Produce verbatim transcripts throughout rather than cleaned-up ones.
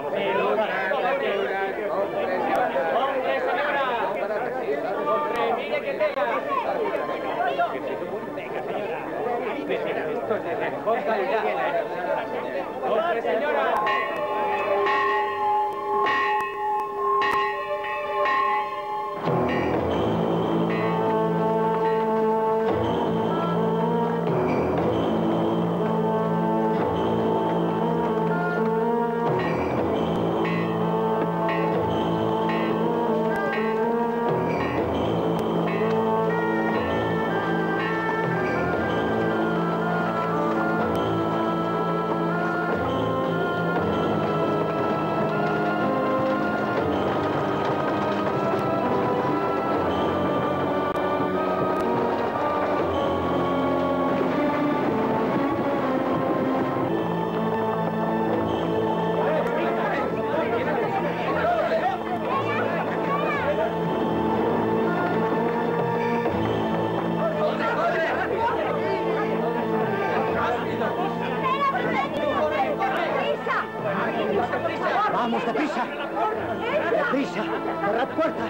¡Hombre, señora! ¡Hombre, mire que tenga! Venga, señora. Esto es de mejor calidad. ¡Hombre, señora! ¡Vamos, deprisa! ¡Deprisa! ¡Cerrad puertas!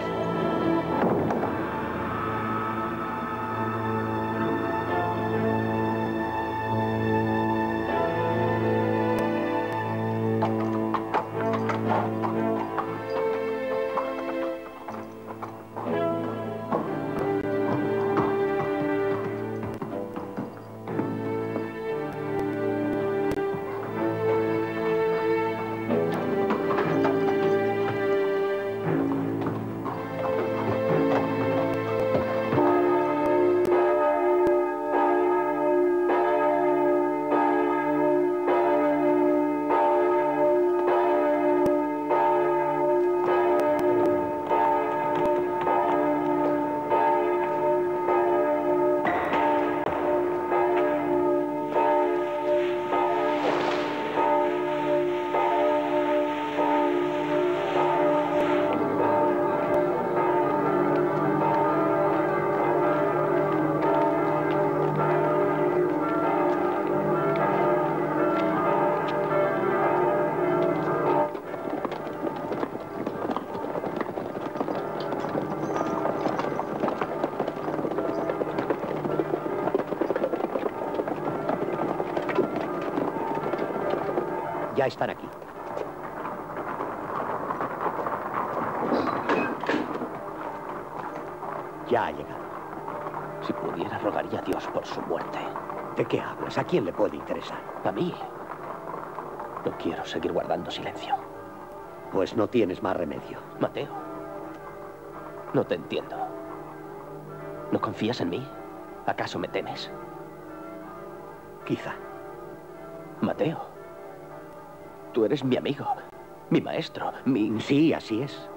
Ya están aquí. Ya ha llegado. Si pudiera, rogaría a Dios por su muerte. ¿De qué hablas? ¿A quién le puede interesar? A mí. No quiero seguir guardando silencio. Pues no tienes más remedio. Mateo, no te entiendo. ¿No confías en mí? ¿Acaso me temes? Quizá. Mateo, tú eres mi amigo, mi maestro, mi... Sí, así es.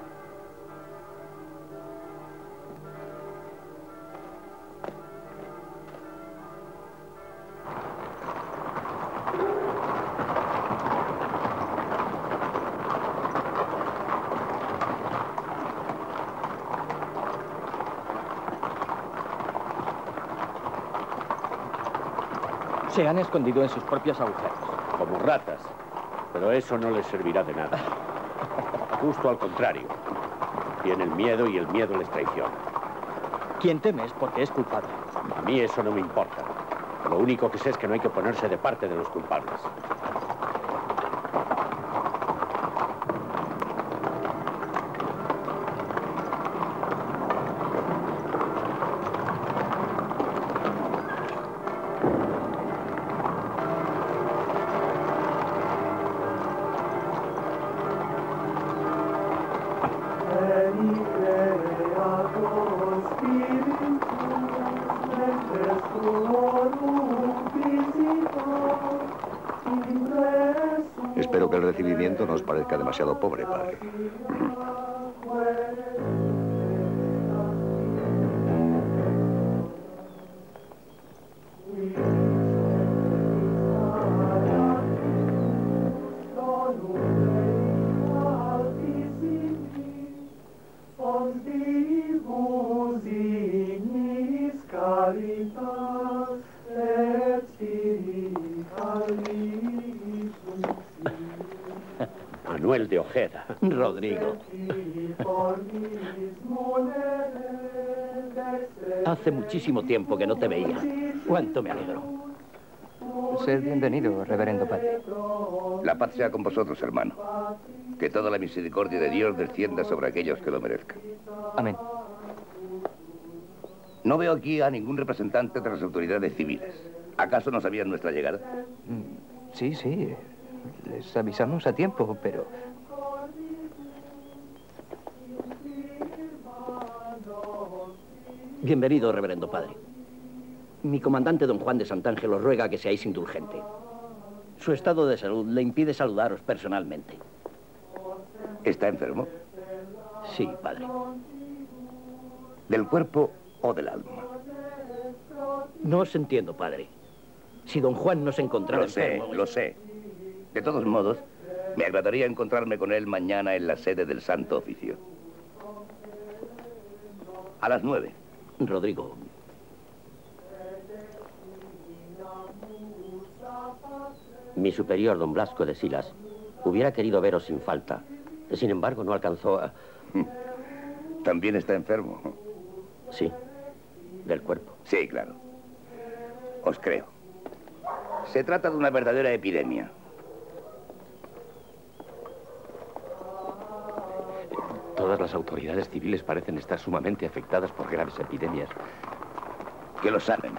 Se han escondido en sus propios agujeros. Como ratas. Pero eso no les servirá de nada. Justo al contrario. Tienen miedo y el miedo les traiciona. Quien teme es porque es culpable. A mí eso no me importa. Lo único que sé es que no hay que ponerse de parte de los culpables. Espero que el recibimiento no os parezca demasiado pobre, padre. el de Ojeda. Rodrigo. Hace muchísimo tiempo que no te veía. Cuánto me alegro. Sed bienvenido, reverendo padre. La paz sea con vosotros, hermano. Que toda la misericordia de Dios descienda sobre aquellos que lo merezcan. Amén. No veo aquí a ningún representante de las autoridades civiles. ¿Acaso no sabían nuestra llegada? Mm, Sí, sí. Les avisamos a tiempo, pero... Bienvenido, reverendo padre. Mi comandante, don Juan de Santangelo, ruega que seáis indulgente. Su estado de salud le impide saludaros personalmente. ¿Está enfermo? Sí, padre. ¿Del cuerpo o del alma? No os entiendo, padre. Si don Juan no se encontraba Lo sé, enfermo... lo sé. De todos modos, me agradaría encontrarme con él mañana en la sede del Santo Oficio. A las nueve. Rodrigo... Mi superior, don Blasco de Silas, hubiera querido veros sin falta. Sin embargo, no alcanzó a... ¿También está enfermo? Sí, del cuerpo. Sí, claro. Os creo. Se trata de una verdadera epidemia. Todas las autoridades civiles parecen estar sumamente afectadas por graves epidemias. Que lo saben.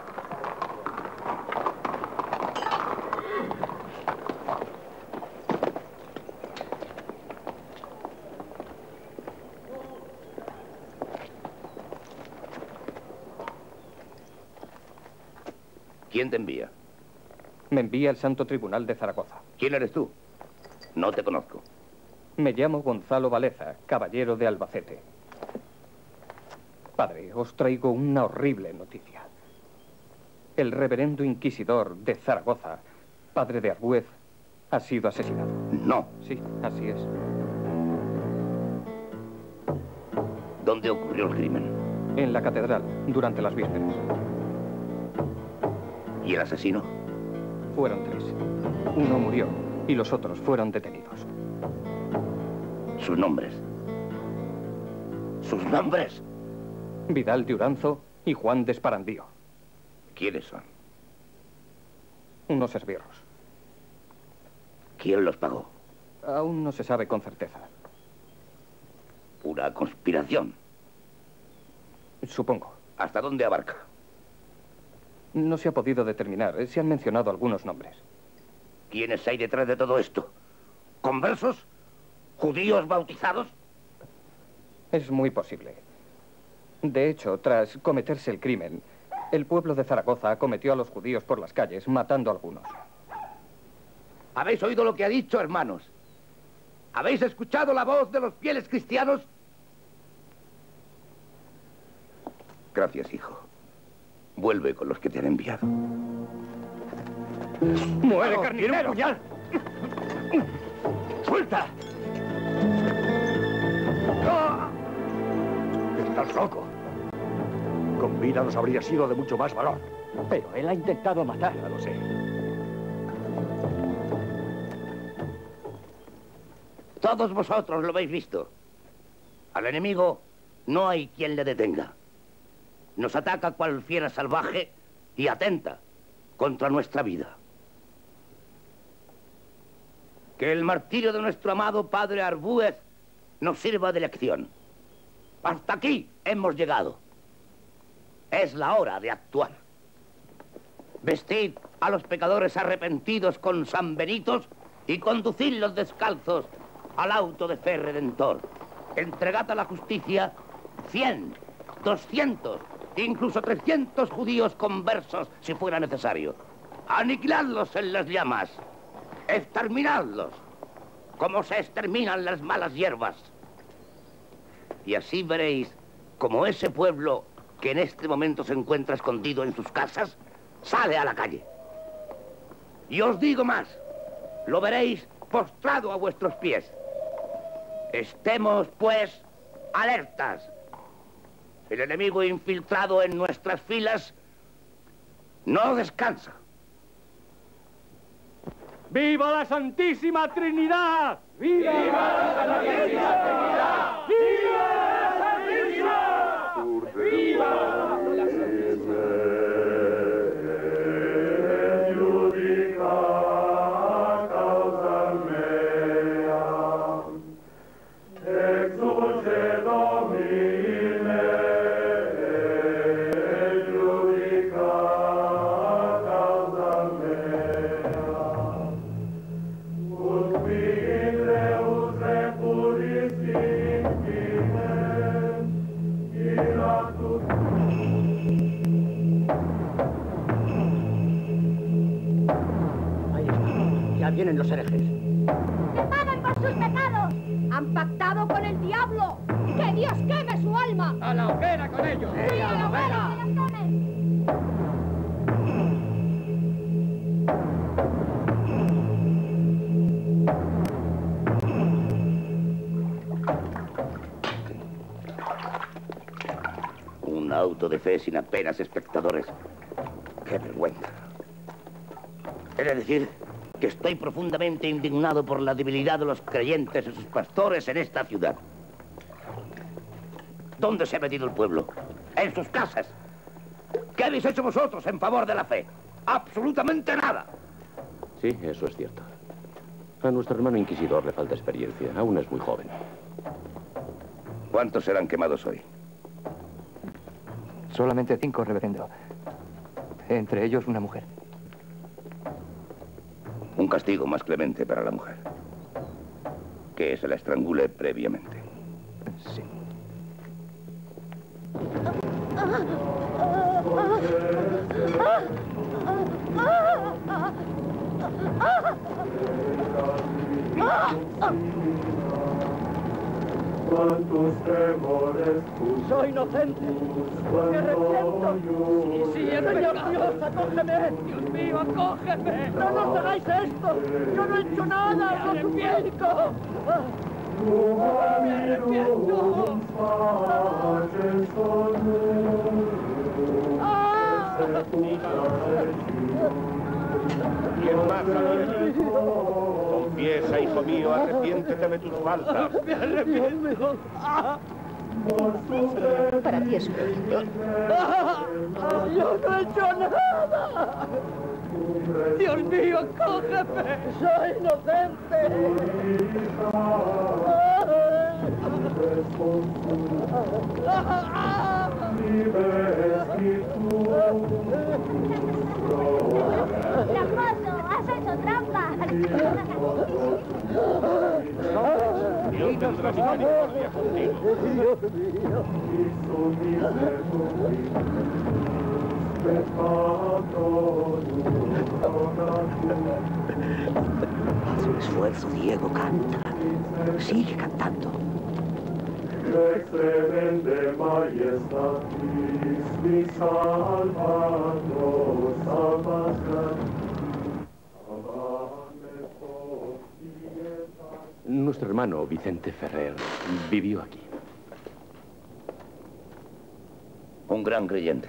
¿Quién te envía? Me envía el Santo Tribunal de Zaragoza. ¿Quién eres tú? No te conozco. Me llamo Gonzalo Valeza, caballero de Albacete. Padre, os traigo una horrible noticia. El reverendo inquisidor de Zaragoza, padre de Arbuez, ha sido asesinado. No. Sí, así es. ¿Dónde ocurrió el crimen? En la catedral, durante las vísperas. ¿Y el asesino? Fueron tres. Uno murió y los otros fueron detenidos. Sus nombres. ¿Sus nombres? Vidal de Uranzo y Juan de Esparandío. ¿Quiénes son? Unos esbirros. ¿Quién los pagó? Aún no se sabe con certeza. Una conspiración. Supongo. ¿Hasta dónde abarca? No se ha podido determinar. Se han mencionado algunos nombres. ¿Quiénes hay detrás de todo esto? ¿Conversos? ¿Judíos bautizados? Es muy posible. De hecho, tras cometerse el crimen, el pueblo de Zaragoza acometió a los judíos por las calles, matando a algunos. ¿Habéis oído lo que ha dicho, hermanos? ¿Habéis escuchado la voz de los fieles cristianos? Gracias, hijo. Vuelve con los que te han enviado. ¡Muere, carnicero! puñal! ¡Suelta! ¡Estás loco! Con vida nos habría sido de mucho más valor. Pero él ha intentado matar. Ya lo sé. Todos vosotros lo habéis visto. Al enemigo no hay quien le detenga. Nos ataca cual fiera salvaje y atenta contra nuestra vida. Que el martirio de nuestro amado padre Arbuez nos sirva de lección. Hasta aquí hemos llegado. Es la hora de actuar. Vestid a los pecadores arrepentidos con sanbenitos y conducidlos descalzos al auto de fe redentor. Entregad a la justicia cien, doscientos, incluso trescientos judíos conversos si fuera necesario. Aniquiladlos en las llamas. Exterminadlos como se exterminan las malas hierbas. Y así veréis como ese pueblo que en este momento se encuentra escondido en sus casas sale a la calle. Y os digo más, lo veréis postrado a vuestros pies. Estemos, pues, alertas. El enemigo infiltrado en nuestras filas no descansa. ¡Viva la Santísima Trinidad! ¡Viva la Iglesia! ¡Viva la Iglesia! ¡Viva la Iglesia! Vienen los herejes. ¡Que paguen por sus pecados! ¡Han pactado con el diablo! ¡Que Dios queme su alma! ¡A la hoguera con ellos! ¡Sí, a la hoguera! ¡Que la quemen! Un auto de fe sin apenas espectadores. ¡Qué vergüenza! He de decir que estoy profundamente indignado por la debilidad de los creyentes y sus pastores en esta ciudad. ¿Dónde se ha metido el pueblo? En sus casas. ¿Qué habéis hecho vosotros en favor de la fe? Absolutamente nada. Sí, eso es cierto. A nuestro hermano inquisidor le falta experiencia. Aún es muy joven. ¿Cuántos serán quemados hoy? Solamente cinco, reverendo. Entre ellos una mujer. Un castigo más clemente para la mujer. Que se la estrangule previamente. Sí. Soy inocente. Me arrepiento. Sí, sí, es Señor Dios, acógeme. Dios mío, acógeme. No nos hagáis esto. Yo no he hecho nada, os lo suplico. Me arrepiento. ¿Quién más aquí? Confiesa, hijo mío, arrepiéntete de tus faltas. Me arrepiento. Para ti es suficiente. Yo no he hecho nada. Dios mío, cógeme. Soy inocente. ¡Tramposo! ¡Has hecho trampa! Dios tendrá misericordia contigo. Haz un esfuerzo, Diego, canta. Sigue cantando. Excelente majestatis, mi salvador, salvas Nuestro hermano Vicente Ferrer vivió aquí. Un gran creyente.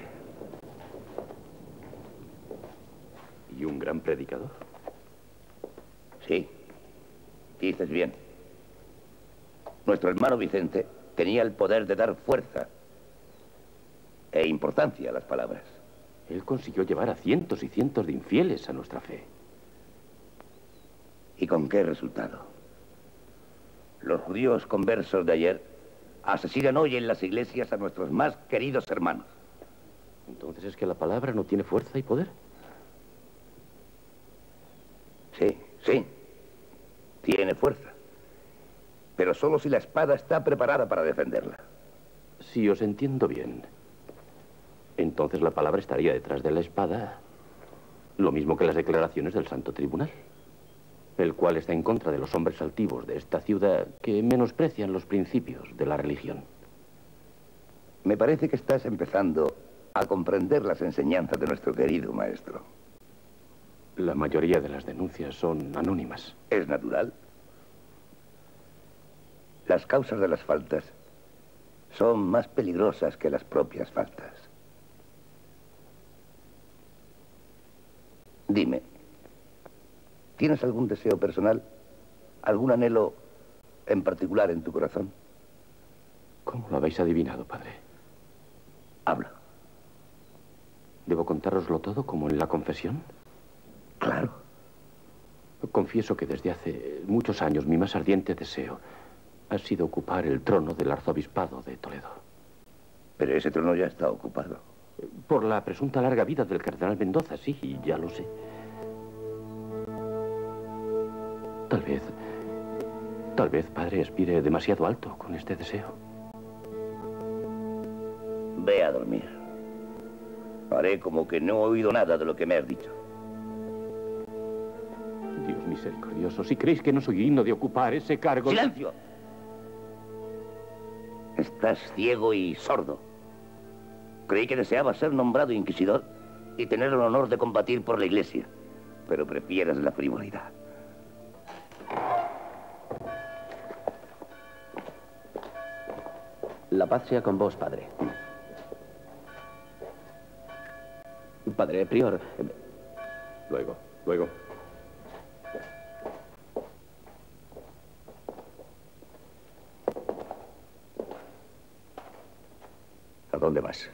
¿Y un gran predicador? Sí, dices bien. Nuestro hermano Vicente tenía el poder de dar fuerza e importancia a las palabras. Él consiguió llevar a cientos y cientos de infieles a nuestra fe. ¿Y con qué resultado? Los judíos conversos de ayer asesinan hoy en las iglesias a nuestros más queridos hermanos. ¿Entonces es que la palabra no tiene fuerza y poder? Sí, sí. Tiene fuerza. Pero solo si la espada está preparada para defenderla. Si os entiendo bien, entonces la palabra estaría detrás de la espada, lo mismo que las declaraciones del Santo Tribunal, el cual está en contra de los hombres altivos de esta ciudad que menosprecian los principios de la religión. Me parece que estás empezando a comprender las enseñanzas de nuestro querido maestro. La mayoría de las denuncias son anónimas. Es natural. Las causas de las faltas son más peligrosas que las propias faltas. Dime, ¿tienes algún deseo personal? ¿Algún anhelo en particular en tu corazón? ¿Cómo lo habéis adivinado, padre? Habla. ¿Debo contároslo todo como en la confesión? Claro. Confieso que desde hace muchos años mi más ardiente deseo ha sido ocupar el trono del arzobispado de Toledo. Pero ese trono ya está ocupado. Por la presunta larga vida del cardenal Mendoza, sí, ya lo sé. Tal vez, tal vez, padre, aspire demasiado alto con este deseo. Ve a dormir. Haré como que no he oído nada de lo que me has dicho. Dios misericordioso, si creéis que no soy digno de ocupar ese cargo... ¡Silencio! Estás ciego y sordo. Creí que deseabas ser nombrado inquisidor y tener el honor de combatir por la Iglesia, pero prefieres la frivolidad. La paz sea con vos, padre. Padre prior. Luego, luego. ¿A dónde vas?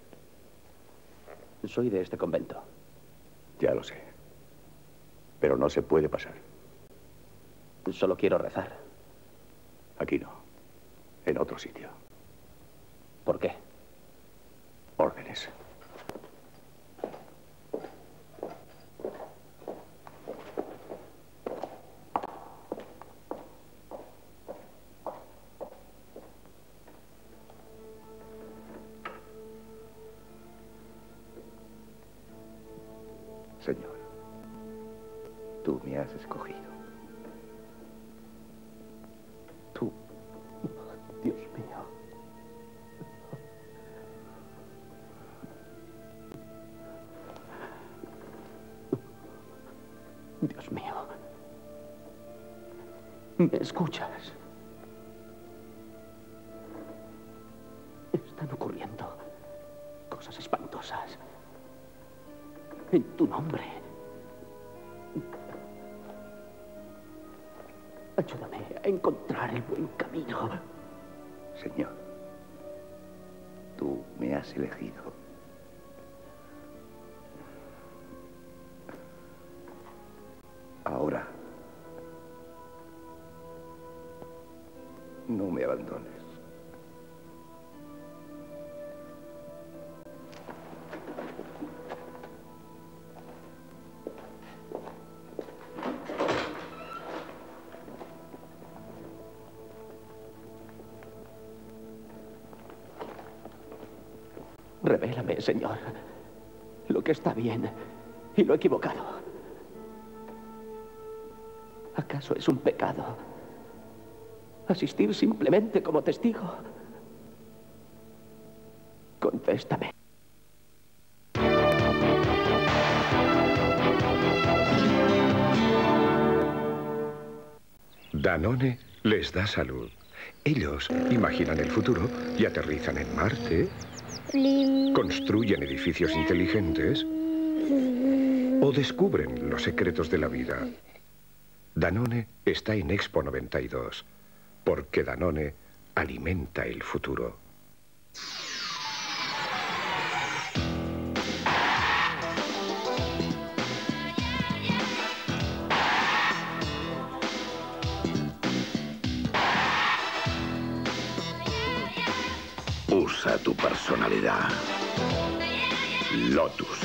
Soy de este convento. Ya lo sé. Pero no se puede pasar. Solo quiero rezar. Aquí no. En otro sitio. ¿Por qué? Órdenes. Señor, tú me has escogido. Tú. Dios mío. Dios mío. ¿Me escuchas? Están ocurriendo cosas espantosas. En tu nombre. Ayúdame a encontrar el buen camino. Señor, tú me has elegido. Ahora, no me abandones. Revélame, Señor, lo que está bien y lo equivocado. ¿Acaso es un pecado asistir simplemente como testigo? Contéstame. Danone les da salud. Ellos imaginan el futuro y aterrizan en Marte, construyen edificios inteligentes o descubren los secretos de la vida. Danone está en Expo noventa y dos, porque Danone alimenta el futuro. Usa tu personalidad. Lotus.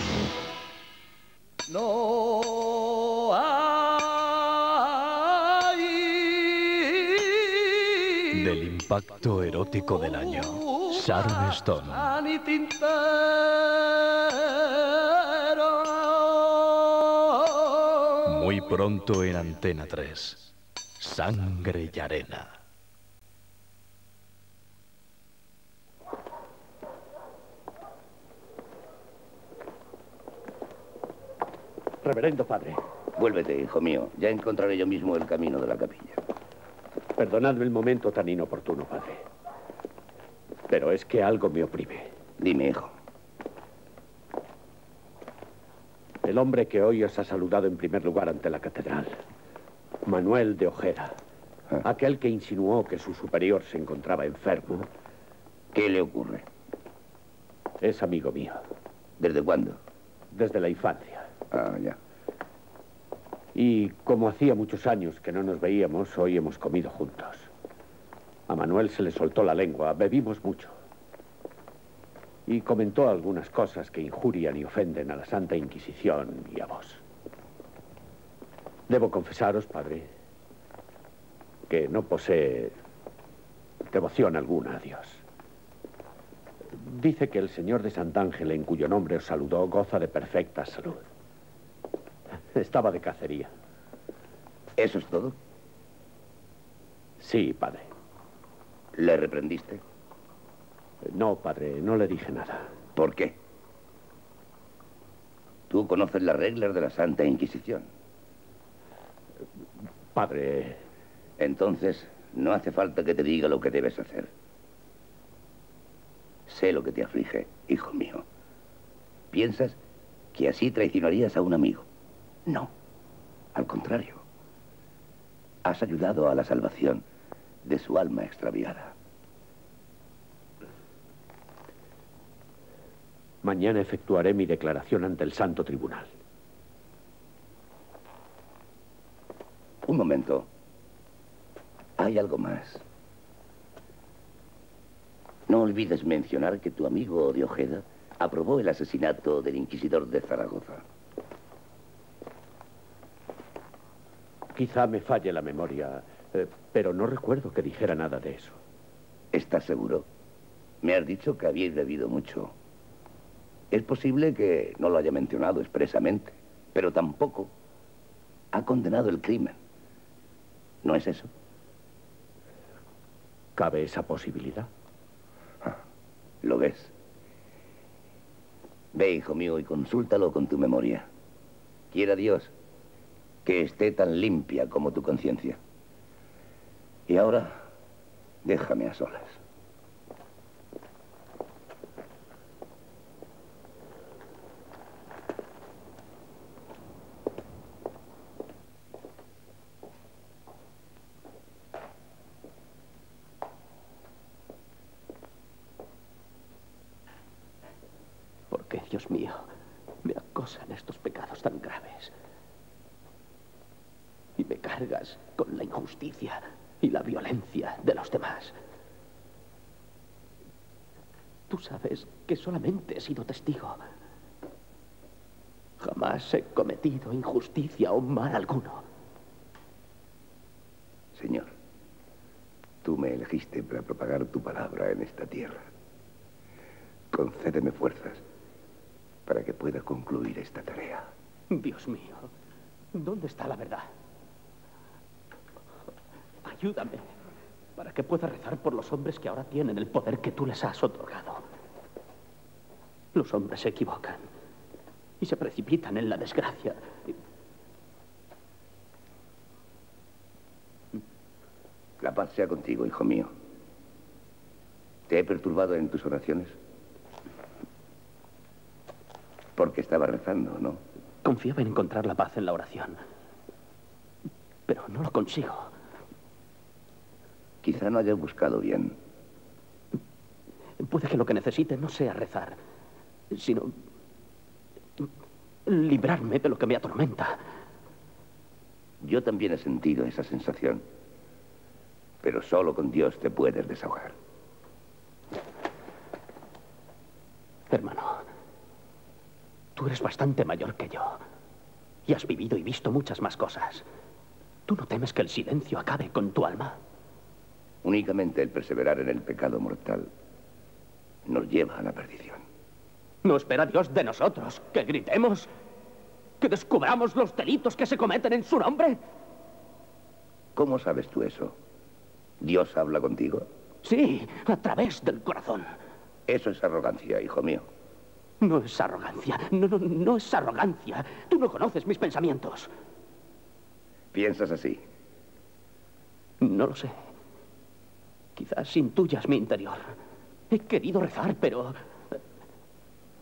No hay... Del impacto erótico del año, Sharon Stone. Muy pronto en Antena tres. Sangre y arena. Reverendo padre. Vuélvete, hijo mío. Ya encontraré yo mismo el camino de la capilla. Perdonadme el momento tan inoportuno, padre. Pero es que algo me oprime. Dime, hijo. El hombre que hoy os ha saludado en primer lugar ante la catedral Manuel de Ojeda. Ah. Aquel que insinuó que su superior se encontraba enfermo. ¿Qué le ocurre? Es amigo mío. ¿Desde cuándo? Desde la infancia. Ah, ya. Y como hacía muchos años que no nos veíamos, hoy hemos comido juntos. A Manuel se le soltó la lengua, bebimos mucho. Y comentó algunas cosas que injurian y ofenden a la Santa Inquisición y a vos. Debo confesaros, padre, que no posee devoción alguna a Dios. Dice que el señor de Santángel, en cuyo nombre os saludó, goza de perfecta salud. Estaba de cacería. ¿Eso es todo? Sí, padre. ¿Le reprendiste? No, padre, no le dije nada. ¿Por qué? Tú conoces las reglas de la Santa Inquisición. Padre... Entonces, no hace falta que te diga lo que debes hacer. Sé lo que te aflige, hijo mío. ¿Piensas que así traicionarías a un amigo? No. Al contrario. Has ayudado a la salvación de su alma extraviada. Mañana efectuaré mi declaración ante el Santo Tribunal. Un momento. Hay algo más. No olvides mencionar que tu amigo de Ojeda aprobó el asesinato del inquisidor de Zaragoza. Quizá me falle la memoria, eh, pero no recuerdo que dijera nada de eso. ¿Estás seguro? Me has dicho que habíais bebido mucho. Es posible que no lo haya mencionado expresamente, pero tampoco ha condenado el crimen. ¿No es eso? ¿Cabe esa posibilidad? Ah, ¿lo ves? Ve, hijo mío, y consúltalo con tu memoria. Quiera Dios que esté tan limpia como tu conciencia. Y ahora, déjame a solas. ¿Por qué, Dios mío, me acosan estos pecados tan graves? Y me cargas con la injusticia y la violencia de los demás. Tú sabes que solamente he sido testigo. Jamás he cometido injusticia o mal alguno. Señor, tú me elegiste para propagar tu palabra en esta tierra. Concédeme fuerzas para que pueda concluir esta tarea. Dios mío, ¿dónde está la verdad? Ayúdame para que pueda rezar por los hombres que ahora tienen el poder que tú les has otorgado. Los hombres se equivocan y se precipitan en la desgracia. La paz sea contigo, hijo mío. ¿Te he perturbado en tus oraciones? Porque estaba rezando, ¿no? Confiaba en encontrar la paz en la oración, pero no lo consigo. Quizá no hayas buscado bien. Puede que lo que necesite no sea rezar, sino librarme de lo que me atormenta. Yo también he sentido esa sensación, pero solo con Dios te puedes desahogar. Hermano, tú eres bastante mayor que yo y has vivido y visto muchas más cosas. ¿Tú no temes que el silencio acabe con tu alma? Únicamente el perseverar en el pecado mortal nos lleva a la perdición. ¿No espera Dios de nosotros que gritemos? ¿Que descubramos los delitos que se cometen en su nombre? ¿Cómo sabes tú eso? ¿Dios habla contigo? Sí, a través del corazón. Eso es arrogancia, hijo mío. No es arrogancia. No, no, no es arrogancia. Tú no conoces mis pensamientos. ¿Piensas así? No lo sé. Quizás intuyas mi interior. He querido rezar, pero...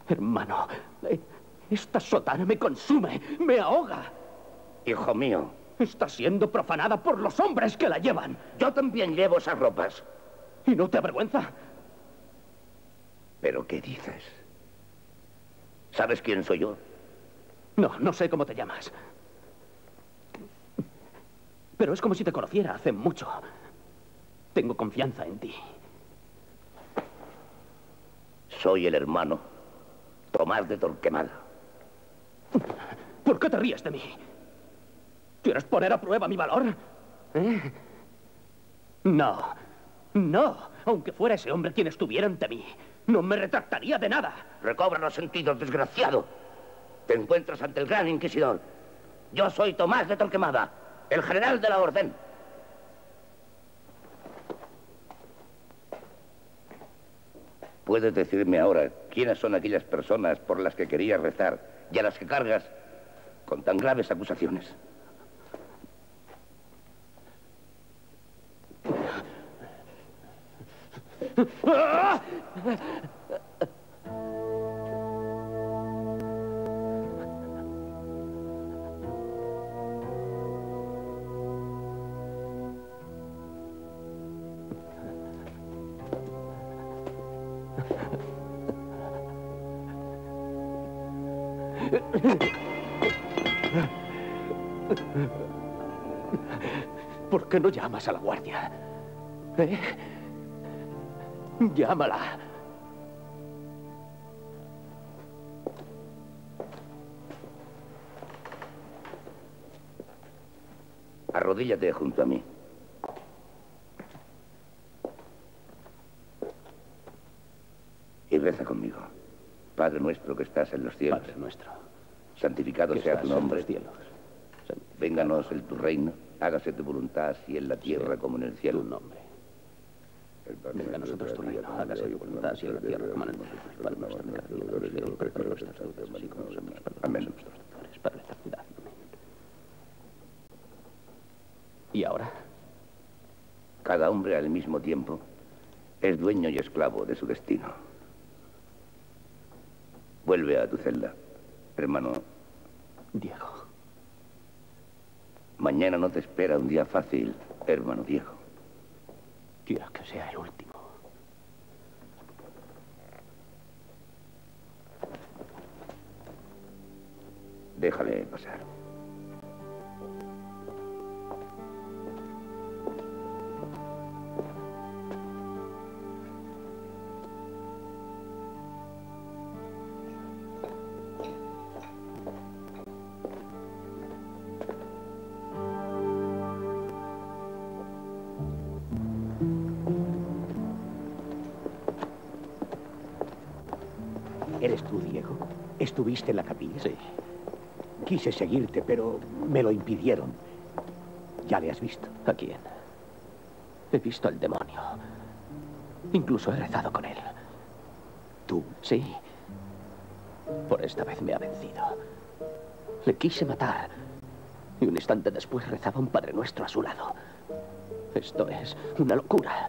Hermano, esta sotana me consume, me ahoga. Hijo mío, Está siendo profanada por los hombres que la llevan. Yo también llevo esas ropas. ¿Y no te avergüenza? ¿Pero qué dices? ¿Sabes quién soy yo? No, no sé cómo te llamas. Pero es como si te conociera hace mucho. Tengo confianza en ti. Soy el hermano Tomás de Torquemada. ¿Por qué te ríes de mí? ¿Quieres poner a prueba mi valor? ¿Eh? No, no. Aunque fuera ese hombre quien estuviera ante mí, no me retractaría de nada. Recobra los sentidos, desgraciado. Te encuentras ante el gran inquisidor. Yo soy Tomás de Torquemada, el general de la orden. ¿Puedes decirme ahora quiénes son aquellas personas por las que querías rezar y a las que cargas con tan graves acusaciones? ¿Por qué no llamas a la guardia? ¿Eh? Llámala. Arrodíllate junto a mí. Y reza conmigo. Padre nuestro que estás en los cielos. Padre nuestro. Santificado que sea tu nombre. En los cielos. Vénganos el tu reino. Hágase tu voluntad, así en la tierra sí, como en el cielo. Tu nombre. Venga a nosotros tu reino. Hágase tu voluntad, así en la tierra como en el cielo. Padre nuestro, que estás en los cielos, perdona nuestras deudas, así como nosotros perdonamos a nuestros deudores. Para la eternidad. Amén. ¿Y ahora? Cada hombre al mismo tiempo es dueño y esclavo de su destino. Vuelve a tu celda, hermano Diego. Mañana no te espera un día fácil, hermano Diego. Quiero que sea el último. Déjale pasar. ¿Eres tú, Diego? ¿Estuviste en la capilla? Sí. Quise seguirte, pero me lo impidieron. ¿Ya le has visto? ¿A quién? He visto al demonio. Incluso he rezado con él. ¿Tú? Sí. Por esta vez me ha vencido. Le quise matar. Y un instante después rezaba un Padre Nuestro a su lado. Esto es una locura.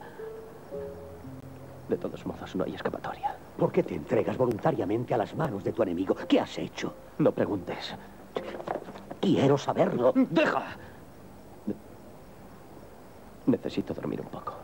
De todos modos, no hay escapatoria. ¿Por qué te entregas voluntariamente a las manos de tu enemigo? ¿Qué has hecho? No preguntes. Quiero saberlo. ¡Deja! Necesito dormir un poco.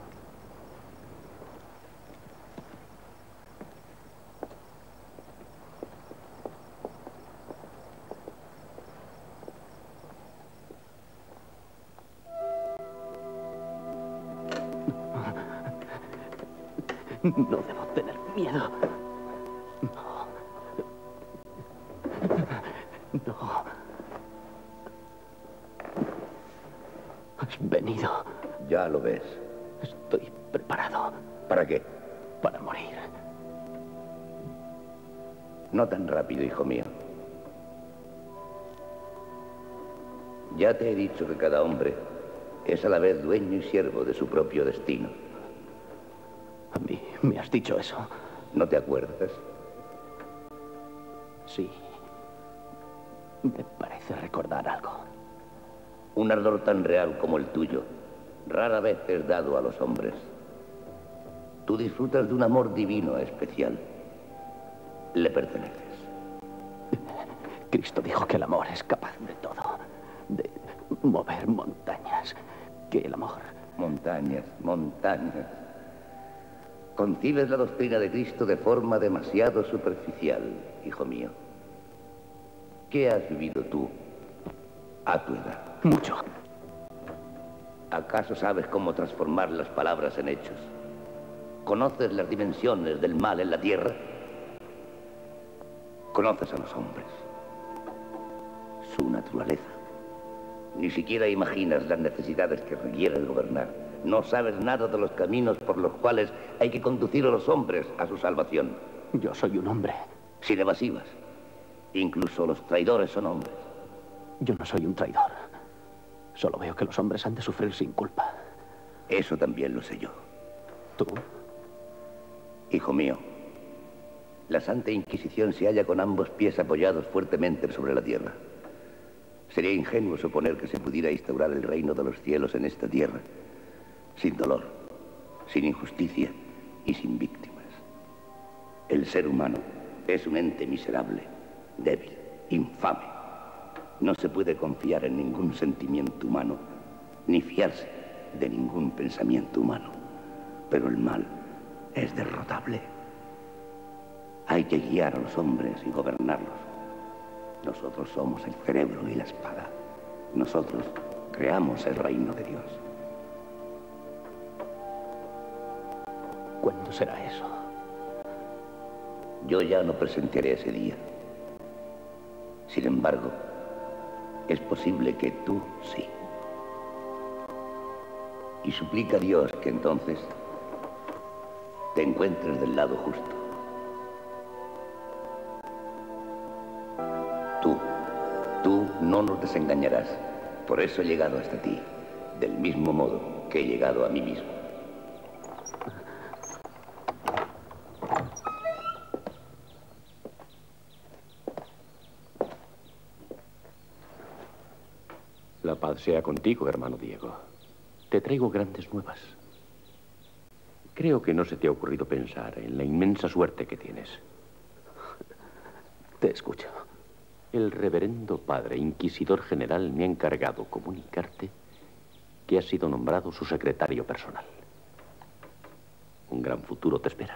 No debo tener miedo. No. No. Has venido. Ya lo ves. Estoy preparado. ¿Para qué? Para morir. No tan rápido, hijo mío. Ya te he dicho que cada hombre es a la vez dueño y siervo de su propio destino. A mí me has dicho eso. ¿No te acuerdas? Sí. Me parece recordar algo. Un ardor tan real como el tuyo rara vez es dado a los hombres. Tú disfrutas de un amor divino especial. Le perteneces. Cristo dijo que el amor es capaz de todo. De mover montañas que el amor. Montañas, montañas. Concibes la doctrina de Cristo de forma demasiado superficial, hijo mío. ¿Qué has vivido tú a tu edad? Mucho. ¿Acaso sabes cómo transformar las palabras en hechos? ¿Conoces las dimensiones del mal en la tierra? ¿Conoces a los hombres? Su naturaleza. Ni siquiera imaginas las necesidades que requiere gobernar. No sabes nada de los caminos por los cuales hay que conducir a los hombres a su salvación. Yo soy un hombre. Sin evasivas. Incluso los traidores son hombres. Yo no soy un traidor. Solo veo que los hombres han de sufrir sin culpa. Eso también lo sé yo. ¿Tú? Hijo mío, la Santa Inquisición se halla con ambos pies apoyados fuertemente sobre la tierra. Sería ingenuo suponer que se pudiera instaurar el reino de los cielos en esta tierra, sin dolor, sin injusticia y sin víctimas. El ser humano es un ente miserable, débil, infame. No se puede confiar en ningún sentimiento humano, ni fiarse de ningún pensamiento humano. Pero el mal es derrotable. Hay que guiar a los hombres y gobernarlos. Nosotros somos el cerebro y la espada. Nosotros creamos el reino de Dios. ¿Cuándo será eso? Yo ya no presenciaré ese día. Sin embargo, es posible que tú sí. Y suplica a Dios que entonces te encuentres del lado justo. Tú, tú no nos desengañarás. Por eso he llegado hasta ti, del mismo modo que he llegado a mí mismo. La paz sea contigo, hermano Diego. Te traigo grandes nuevas. Creo que no se te ha ocurrido pensar en la inmensa suerte que tienes. Te escucho. El reverendo padre inquisidor general me ha encargado comunicarte que has sido nombrado su secretario personal. Un gran futuro te espera.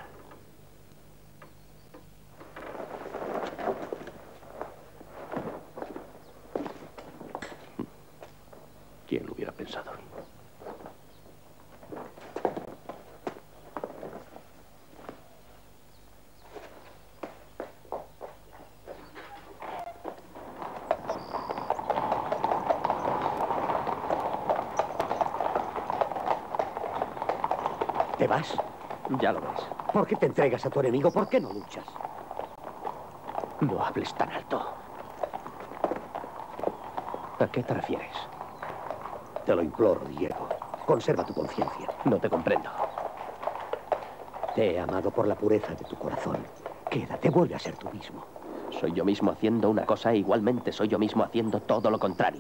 ¿Quién lo hubiera pensado? ¿Te vas? Ya lo ves. ¿Por qué te entregas a tu enemigo? ¿Por qué no luchas? No hables tan alto. ¿A qué te refieres? Te lo imploro, Diego. Conserva tu conciencia. No te comprendo. Te he amado por la pureza de tu corazón. Quédate, vuelve a ser tú mismo. Soy yo mismo haciendo una cosa e igualmente soy yo mismo haciendo todo lo contrario.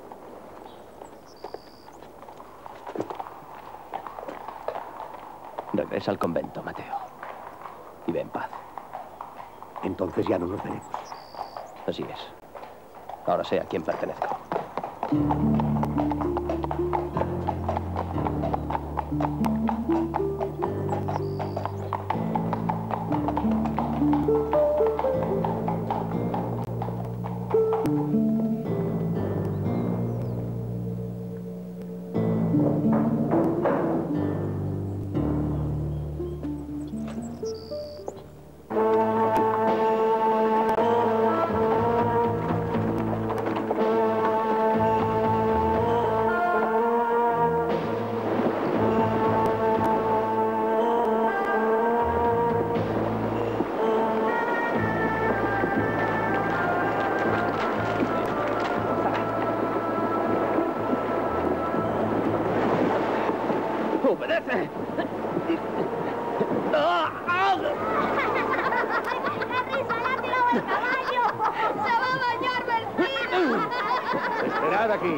Regresa al convento, Mateo. Y ve en paz. Entonces ya no nos veremos. Así es. Ahora sé a quién pertenezco. ¡Obedece! ¡La risa la ha tirado el caballo! ¡Se va a bañar Bertina! ¡Esperad aquí!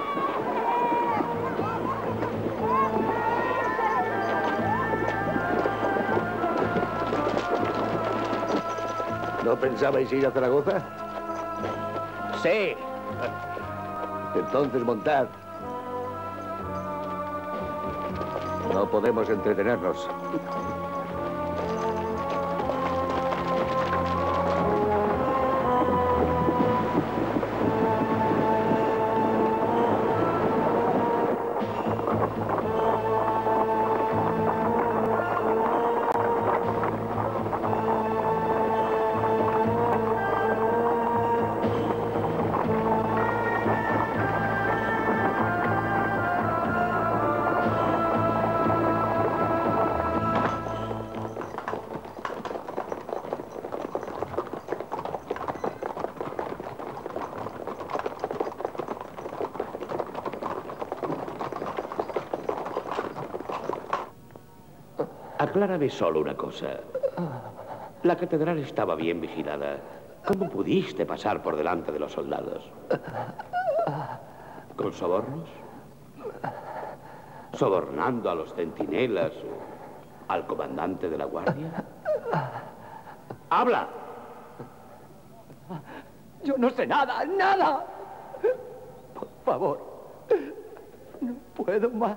¿No pensabais ir a Zaragoza? Sí. Entonces montad No podemos entretenernos. Aclárame solo una cosa. La catedral estaba bien vigilada. ¿Cómo pudiste pasar por delante de los soldados? ¿Con sobornos? ¿Sobornando a los centinelas o al comandante de la guardia? ¡Habla! Yo no sé nada, nada. Por favor, no puedo más.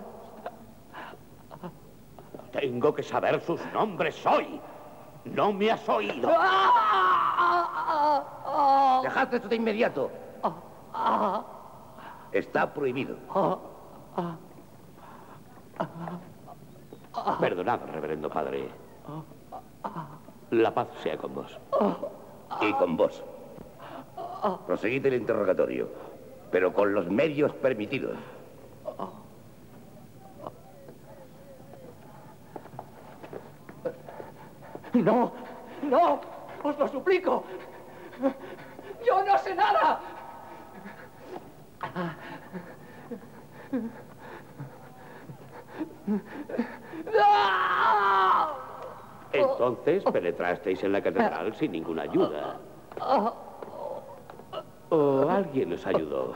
Tengo que saber sus nombres hoy. ¿No me has oído? Dejad esto de inmediato. Está prohibido. Perdonad, reverendo padre. La paz sea con vos. Y con vos. Proseguid el interrogatorio, pero con los medios permitidos. No, no, os lo suplico. Yo no sé nada. Entonces penetrasteis en la catedral sin ninguna ayuda. ¿O alguien os ayudó?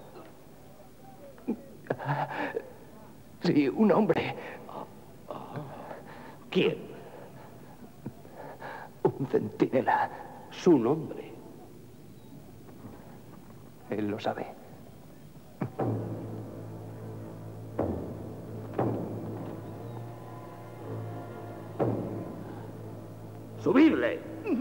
Sí, un hombre. ¿Quién? Un centinela. Su nombre. Él lo sabe. ¡Subidle!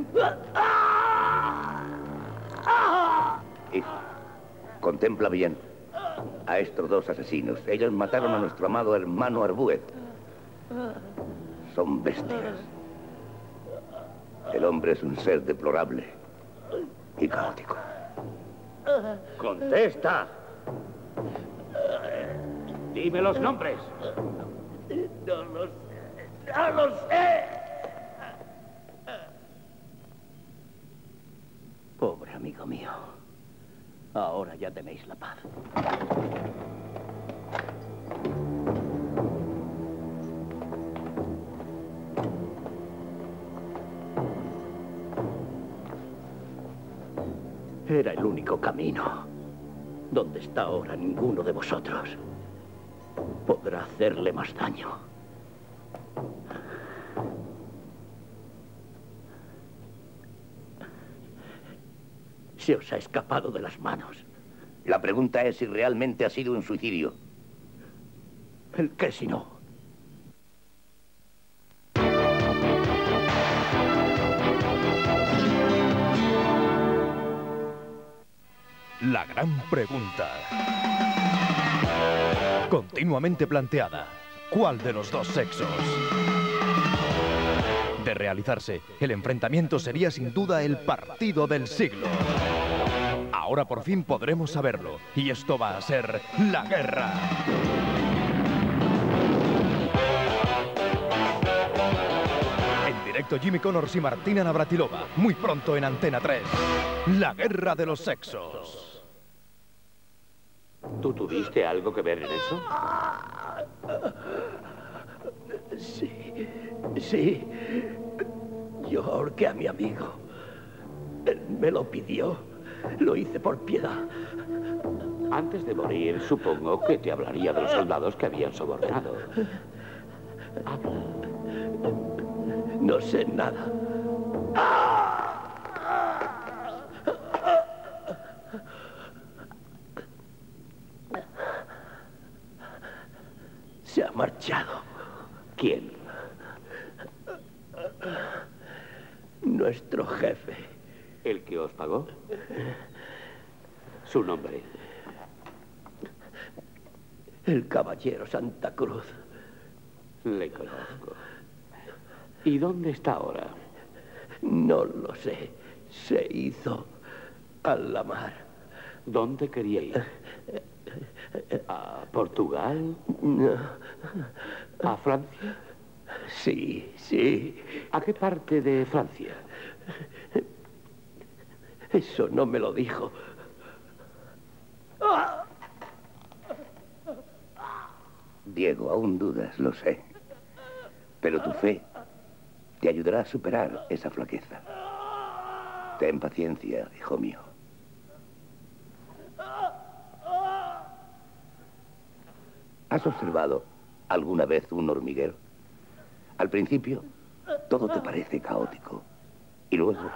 Hijo, contempla bien a estos dos asesinos. Ellos mataron a nuestro amado hermano Arbúez. Son bestias. El hombre es un ser deplorable y caótico. ¡Contesta! Dime los nombres. No lo sé. ¡No lo sé! Pobre amigo mío. Ahora ya tenéis la paz. Era el único camino. Donde está ahora ninguno de vosotros podrá hacerle más daño. Se os ha escapado de las manos. La pregunta es si realmente ha sido un suicidio. ¿El qué si no? La gran pregunta. Continuamente planteada. ¿Cuál de los dos sexos? De realizarse, el enfrentamiento sería sin duda el partido del siglo. Ahora por fin podremos saberlo. Y esto va a ser la guerra. En directo Jimmy Connors y Martina Navratilova. Muy pronto en Antena tres. La guerra de los sexos. ¿Tú tuviste algo que ver en eso? Sí, sí. Yo ahorqué a mi amigo. Él me lo pidió. Lo hice por piedad. Antes de morir, supongo que te hablaría de los soldados que habían sobornado. Habla. No sé nada. Se ha marchado. Nuestro jefe. ¿El que os pagó? Su nombre. El caballero Santa Cruz. Le conozco. ¿Y dónde está ahora? No lo sé. Se hizo a la mar. ¿Dónde quería ir? ¿A Portugal? No. ¿A Francia? Sí, sí. ¿A qué parte de Francia? Eso no me lo dijo. Diego, aún dudas, lo sé. Pero tu fe te ayudará a superar esa flaqueza. Ten paciencia, hijo mío. ¿Has observado alguna vez un hormiguero? Al principio, todo te parece caótico. Y luego...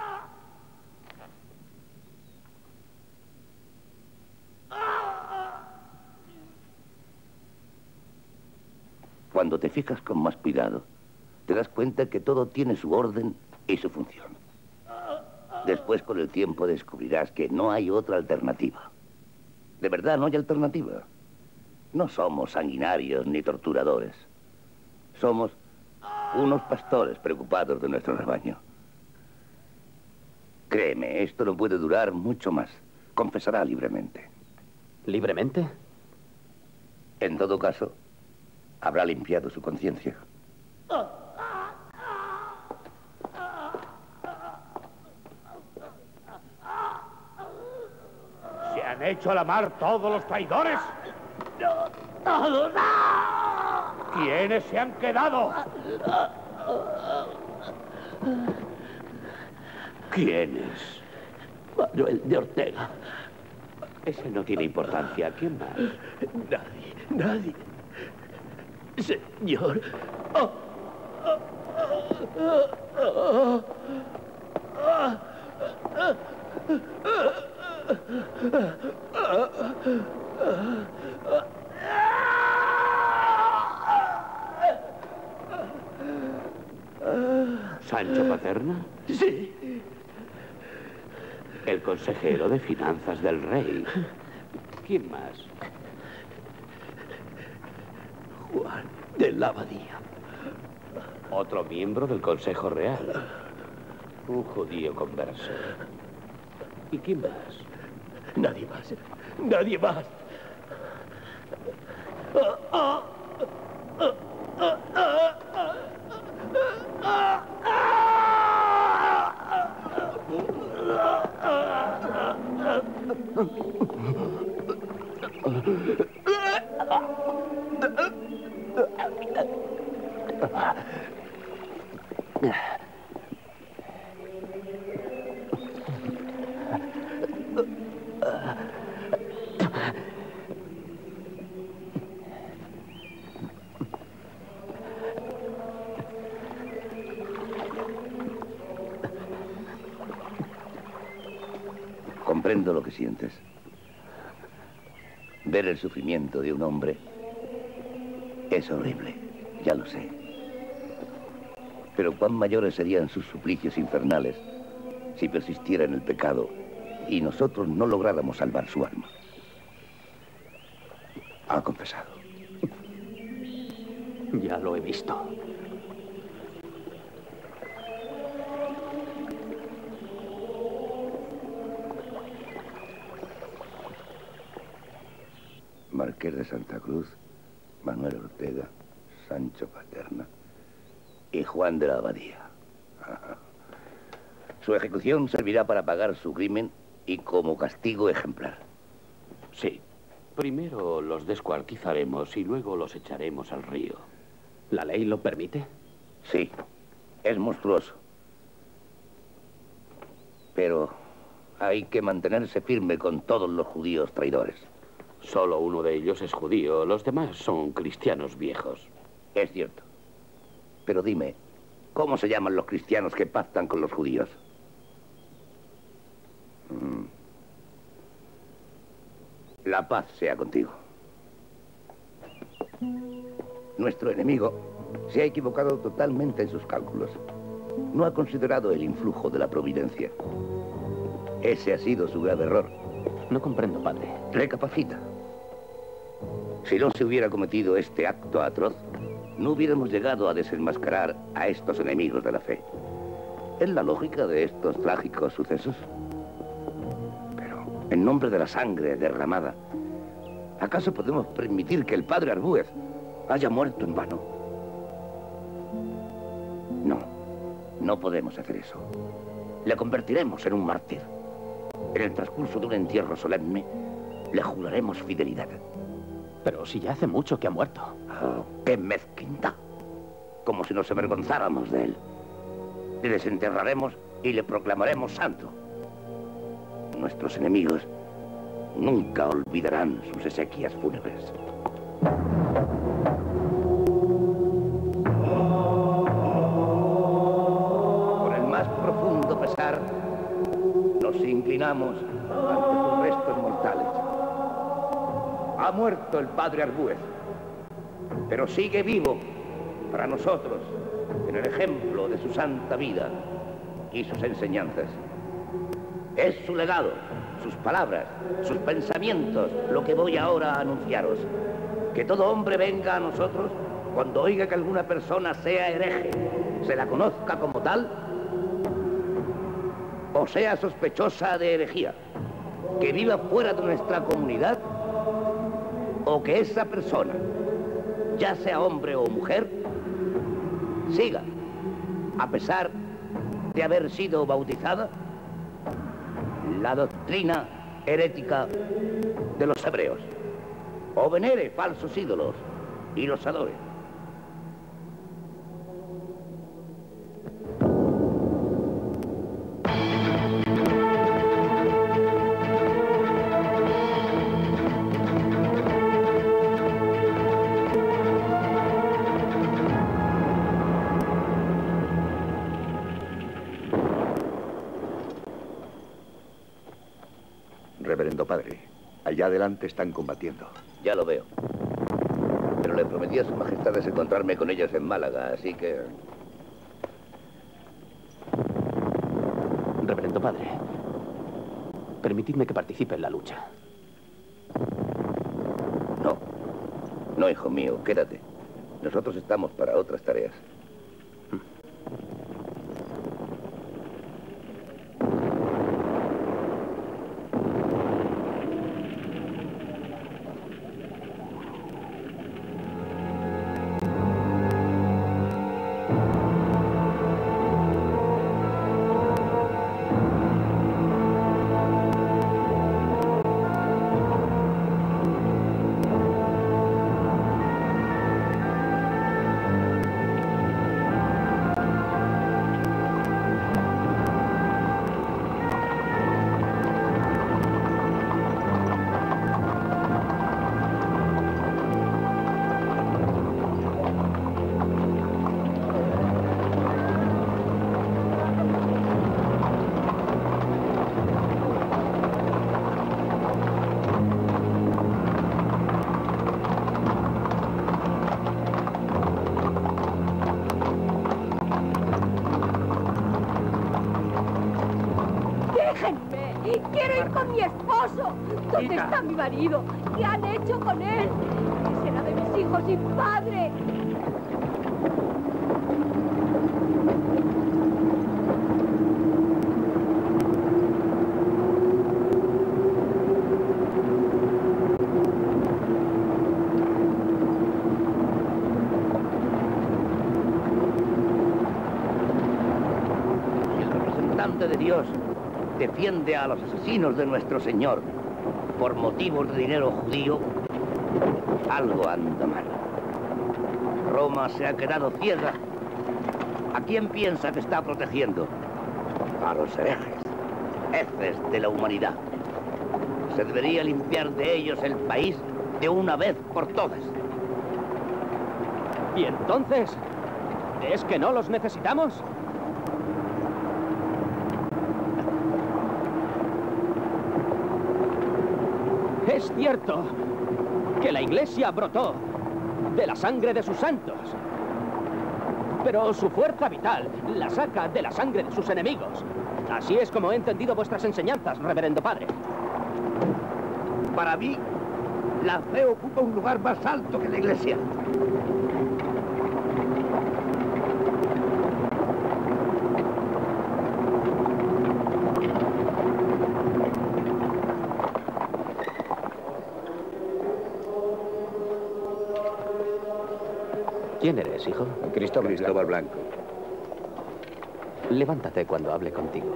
cuando te fijas con más cuidado, te das cuenta que todo tiene su orden y su función. Después, con el tiempo, descubrirás que no hay otra alternativa. De verdad, no hay alternativa. No somos sanguinarios ni torturadores. Somos unos pastores preocupados de nuestro rebaño. Créeme, esto no puede durar mucho más. Confesará libremente. ¿Libremente? En todo caso, habrá limpiado su conciencia. ¿Se han hecho a la mar todos los traidores? ¡No! ¡Todos! ¿Quiénes se han quedado? ¿Quiénes? Manuel de Ortega. Ese no tiene importancia. ¿Quién más? Nadie, nadie. Señor. Oh. Oh. Oh. ¿Sancho Paterna? Sí. El consejero de finanzas del rey. ¿Quién más? Juan de la Abadía. Otro miembro del Consejo Real. Un judío converso. ¿Y quién más? Nadie más. Nadie más. Comprendo lo que sientes. Ver el sufrimiento de un hombre es horrible, ya lo sé. Pero cuán mayores serían sus suplicios infernales si persistiera en el pecado y nosotros no lográramos salvar su alma. Ha confesado. Ya lo he visto. Marqués de Santa Cruz, Manuel Ortega, Sancho Paterna y Juan de la Abadía. Su ejecución servirá para pagar su crimen y como castigo ejemplar. Sí. Primero los descuartizaremos y luego los echaremos al río. ¿La ley lo permite? Sí. Es monstruoso. Pero hay que mantenerse firme con todos los judíos traidores. Solo uno de ellos es judío, los demás son cristianos viejos. Es cierto. Pero dime, ¿cómo se llaman los cristianos que pactan con los judíos? Mm. La paz sea contigo. Nuestro enemigo se ha equivocado totalmente en sus cálculos. no ha considerado el influjo de la providencia. Ese ha sido su grave error. No comprendo, padre. Recapacita. Si no se hubiera cometido este acto atroz, no hubiéramos llegado a desenmascarar a estos enemigos de la fe. ¿Es la lógica de estos trágicos sucesos? Pero, en nombre de la sangre derramada, ¿acaso podemos permitir que el padre Arbúez haya muerto en vano? No, no podemos hacer eso. Le convertiremos en un mártir. En el transcurso de un entierro solemne, le juraremos fidelidad. Pero si ya hace mucho que ha muerto. Oh, ¡qué mezquindad! Como si nos avergonzáramos de él. Le desenterraremos y le proclamaremos santo. Nuestros enemigos nunca olvidarán sus exequias fúnebres. Con el más profundo pesar, nos inclinamos ante sus restos mortales. Ha muerto el padre Arbúez, pero sigue vivo para nosotros en el ejemplo de su santa vida y sus enseñanzas. Es su legado, sus palabras, sus pensamientos, lo que voy ahora a anunciaros. Que todo hombre venga a nosotros cuando oiga que alguna persona sea hereje, se la conozca como tal, o sea sospechosa de herejía, que viva fuera de nuestra comunidad, o que esa persona, ya sea hombre o mujer, siga, a pesar de haber sido bautizada, la doctrina herética de los hebreos, o venere falsos ídolos y los adore. Reverendo padre, allá adelante están combatiendo. Ya lo veo. Pero le prometí a su majestad encontrarme con ellos en Málaga, así que... Reverendo padre, permitidme que participe en la lucha. No. No, hijo mío, quédate. Nosotros estamos para otras tareas. ¡Quiero ir con mi esposo! ¿Dónde está mi marido? ¿Qué han hecho con él? ¿Qué será de mis hijos sin padre? El representante de Dios defiende a los asesinos de nuestro Señor por motivos de dinero judío, algo anda mal. Roma se ha quedado ciega. ¿A quién piensa que está protegiendo? A los herejes, heces de la humanidad. Se debería limpiar de ellos el país de una vez por todas. ¿Y entonces? ¿Es que no los necesitamos? Es cierto que la Iglesia brotó de la sangre de sus santos. pero su fuerza vital la saca de la sangre de sus enemigos. Así es como he entendido vuestras enseñanzas, reverendo padre. Para mí, la fe ocupa un lugar más alto que la iglesia. ¿Quién eres, hijo? Cristóbal, Cristóbal Blanco. Levántate cuando hable contigo.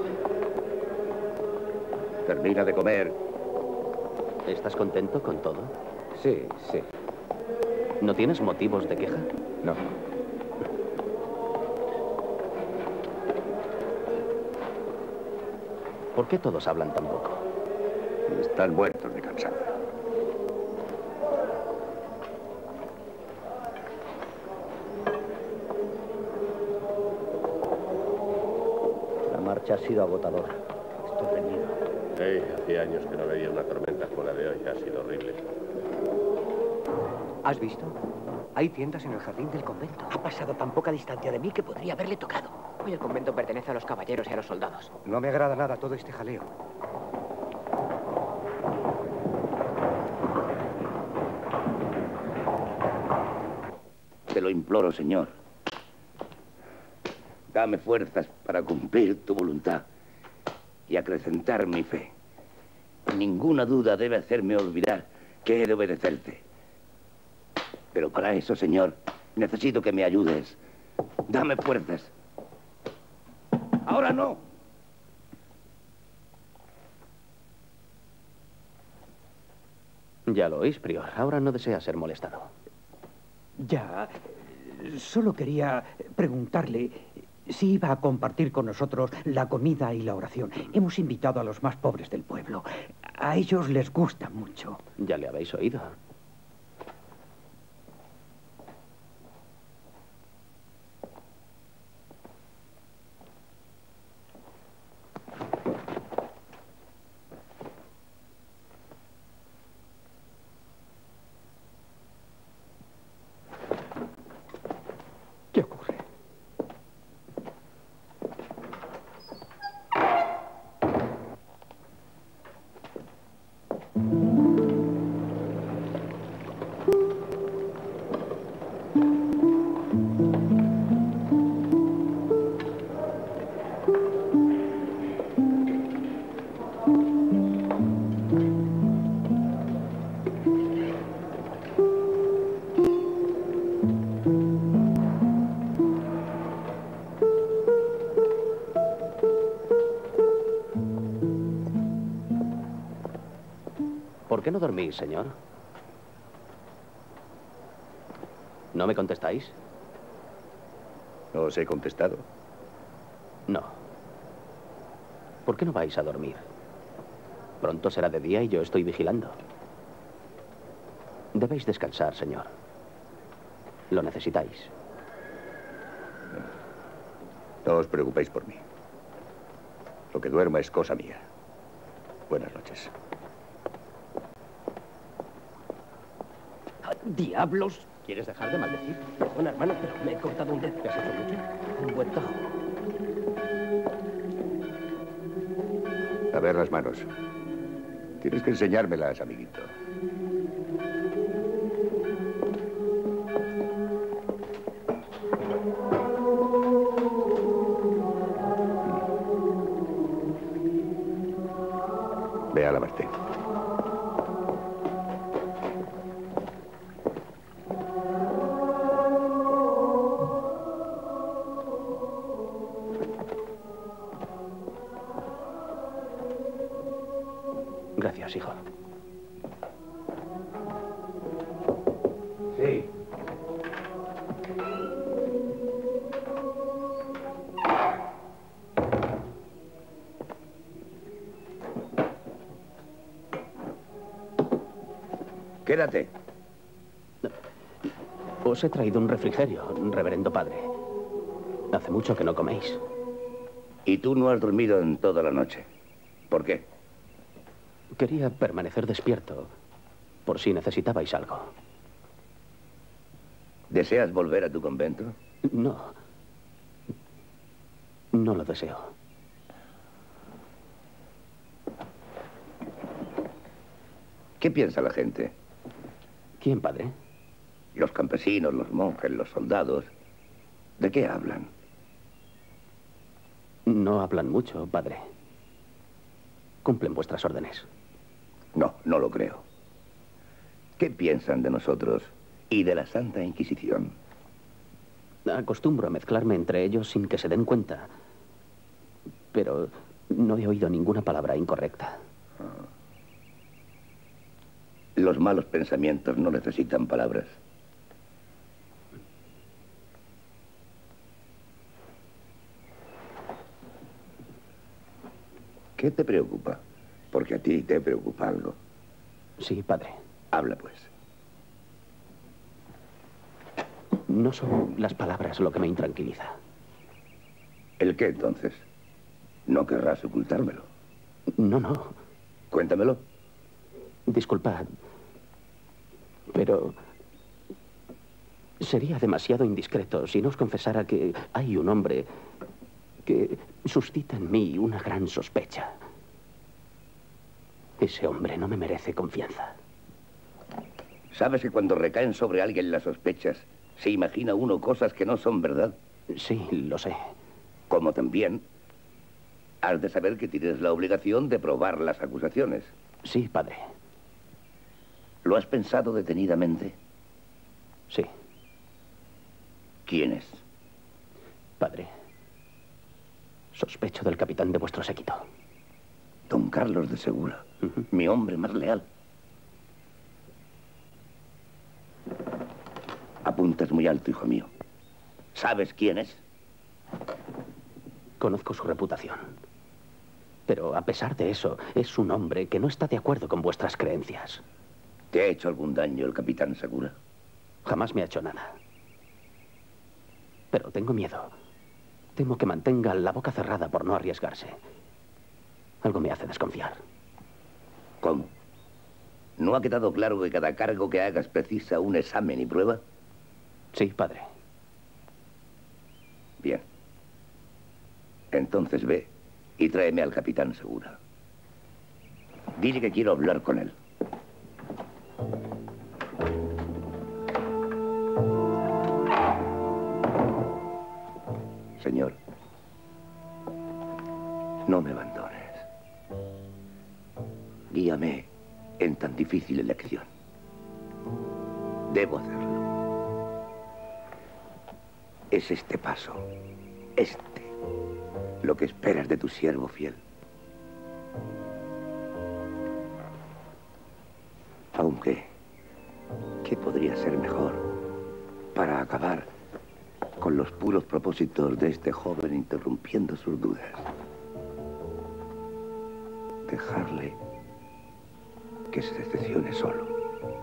Termina de comer. ¿Estás contento con todo? Sí, sí. ¿No tienes motivos de queja? No. ¿Por qué todos hablan tan poco? Están muertos de cansancio. La marcha ha sido agotadora. Estoy reñido. Hey, hacía años que no veía una tormenta como la de hoy. Ha sido horrible. ¿Has visto? Hay tiendas en el jardín del convento. Ha pasado tan poca distancia de mí que podría haberle tocado. Hoy el convento pertenece a los caballeros y a los soldados. No me agrada nada todo este jaleo. Te lo imploro, Señor. Dame fuerzas para cumplir tu voluntad y acrecentar mi fe. Ninguna duda debe hacerme olvidar que he de obedecerte. Pero para eso, Señor, necesito que me ayudes. Dame fuerzas. Ahora no. Ya lo oís, prior. Ahora no desea ser molestado. Ya. Solo quería preguntarle si iba a compartir con nosotros la comida y la oración. Hemos invitado a los más pobres del pueblo. A ellos les gusta mucho. Ya le habéis oído. ¿Qué ocurre? ¿Por qué no dormís, señor? ¿No me contestáis? No os he contestado. No. ¿Por qué no vais a dormir? Pronto será de día y yo estoy vigilando. Debéis descansar, señor. Lo necesitáis. No os preocupéis por mí. Lo que duerma es cosa mía. Buenas noches. ¡Diablos! ¿Quieres dejar de maldecir? Perdona, hermano, pero me he cortado un dedo. ¿Te has hecho mucho? Un buen tajo. A ver las manos. Tienes que enseñármelas, amiguito. Ve a lavarte. Gracias, hijo. Sí. Quédate. Os he traído un refrigerio, reverendo padre. Hace mucho que no coméis. Y tú no has dormido en toda la noche. ¿Por qué? Quería permanecer despierto, por si necesitabais algo. ¿Deseas volver a tu convento? No. No lo deseo. ¿Qué piensa la gente? ¿Quién, padre? Los campesinos, los monjes, los soldados. ¿De qué hablan? No hablan mucho, padre. Cumplen vuestras órdenes. No, no lo creo. ¿Qué piensan de nosotros y de la Santa Inquisición? Acostumbro a mezclarme entre ellos sin que se den cuenta. Pero no he oído ninguna palabra incorrecta. Los malos pensamientos no necesitan palabras. ¿Qué te preocupa? Porque a ti te preocupa algo. Sí, padre. Habla, pues. No son las palabras lo que me intranquiliza. ¿El qué, entonces? No querrás ocultármelo. No, no. Cuéntamelo. Disculpad, pero sería demasiado indiscreto si no os confesara que hay un hombre que suscita en mí una gran sospecha. Ese hombre no me merece confianza. ¿Sabes que cuando recaen sobre alguien las sospechas, se imagina uno cosas que no son verdad? Sí, lo sé. Como también has de saber que tienes la obligación de probar las acusaciones. Sí, padre. ¿Lo has pensado detenidamente? Sí. ¿Quién es? Padre, sospecho del capitán de vuestro séquito. Don Carlos de Segura, uh-huh. Mi hombre más leal. Apuntas muy alto, hijo mío. ¿Sabes quién es? Conozco su reputación. Pero a pesar de eso, es un hombre que no está de acuerdo con vuestras creencias. ¿Te ha hecho algún daño el capitán Segura? Jamás me ha hecho nada. Pero tengo miedo. Temo que mantenga la boca cerrada por no arriesgarse. Algo me hace desconfiar. ¿Cómo? ¿No ha quedado claro que cada cargo que hagas precisa un examen y prueba? Sí, padre. Bien. Entonces ve y tráeme al capitán Segura. Dile que quiero hablar con él. Señor, no me abandones. Guíame en tan difícil elección. Debo hacerlo. Es este paso, este, lo que esperas de tu siervo fiel. Aunque, ¿qué podría ser mejor para acabar con los puros propósitos de este joven interrumpiendo sus dudas? Dejarle que se decepcione solo.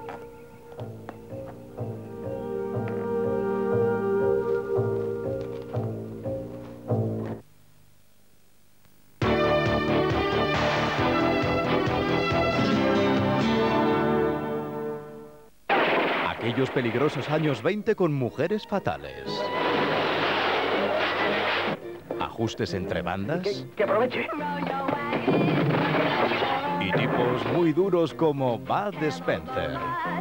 Aquellos peligrosos años veinte con mujeres fatales. Ajustes entre bandas. Que, que aproveche. Y tipos muy duros como Bud Spencer.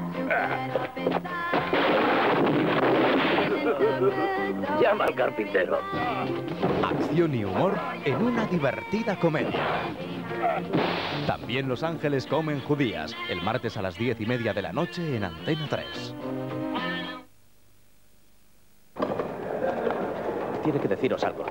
Llama al carpintero. Acción y humor en una divertida comedia. También Los Ángeles comen judías, el martes a las diez y media de la noche en Antena tres. Tiene que deciros algo.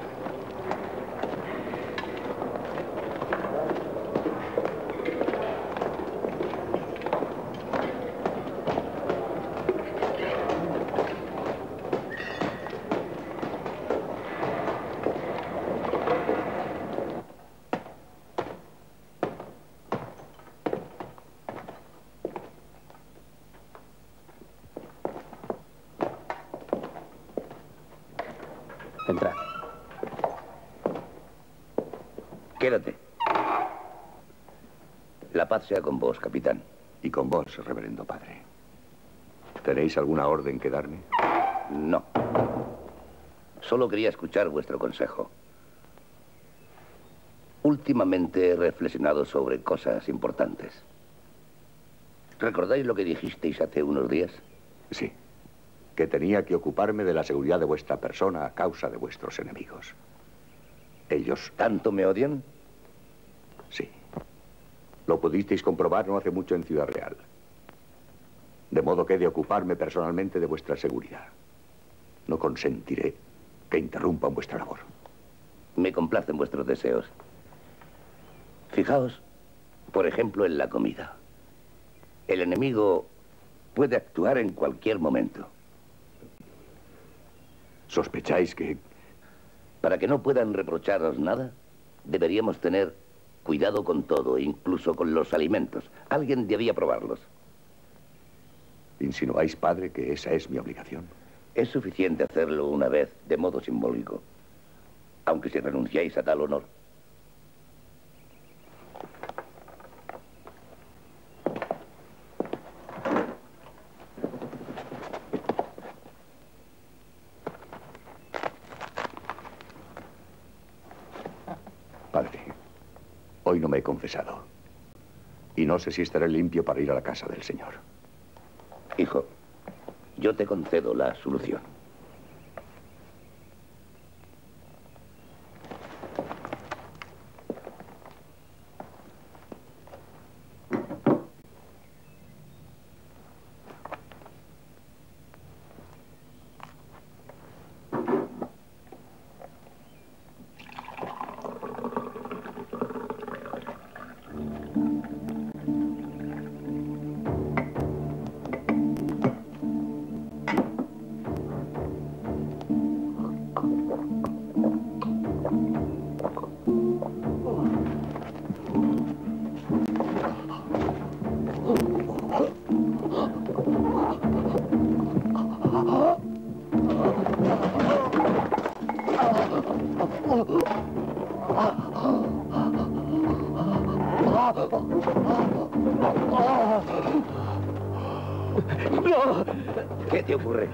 Entrad. Quédate. La paz sea con vos, capitán. Y con vos, reverendo padre. ¿Tenéis alguna orden que darme? No. Solo quería escuchar vuestro consejo. Últimamente he reflexionado sobre cosas importantes. ¿Recordáis lo que dijisteis hace unos días? Sí, que tenía que ocuparme de la seguridad de vuestra persona a causa de vuestros enemigos. Ellos... ¿Tanto me odian? Sí. Lo pudisteis comprobar no hace mucho en Ciudad Real. De modo que he de ocuparme personalmente de vuestra seguridad. No consentiré que interrumpan vuestra labor. Me complacen vuestros deseos. Fijaos, por ejemplo, en la comida. El enemigo puede actuar en cualquier momento. ¿Sospecháis que...? Para que no puedan reprocharos nada, deberíamos tener cuidado con todo, incluso con los alimentos. Alguien debía probarlos. ¿Insinuáis, padre, que esa es mi obligación? Es suficiente hacerlo una vez, de modo simbólico. Aunque si renunciáis a tal honor. Padre, hoy no me he confesado. Y no sé si estaré limpio para ir a la casa del Señor. Hijo, yo te concedo la absolución. ¡No! ¿Qué te ocurre?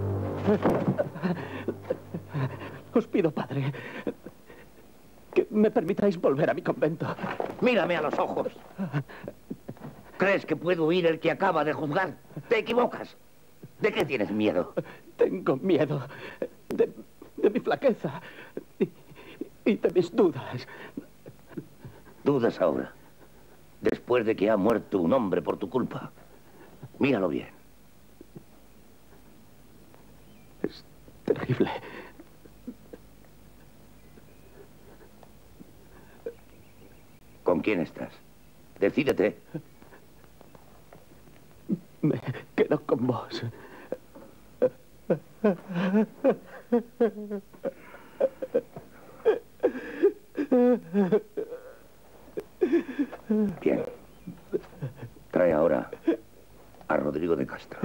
Os pido, padre, que me permitáis volver a mi convento. Mírame a los ojos. ¿Crees que puede huir el que acaba de juzgar? Te equivocas. ¿De qué tienes miedo? Tengo miedo de, de mi flaqueza y, y de mis dudas. ¿Dudas ahora? Después de que ha muerto un hombre por tu culpa. Míralo bien. Es terrible. ¿Con quién estás? Decídete. Me quedo con vos. Bien. Trae ahora a Rodrigo de Castro.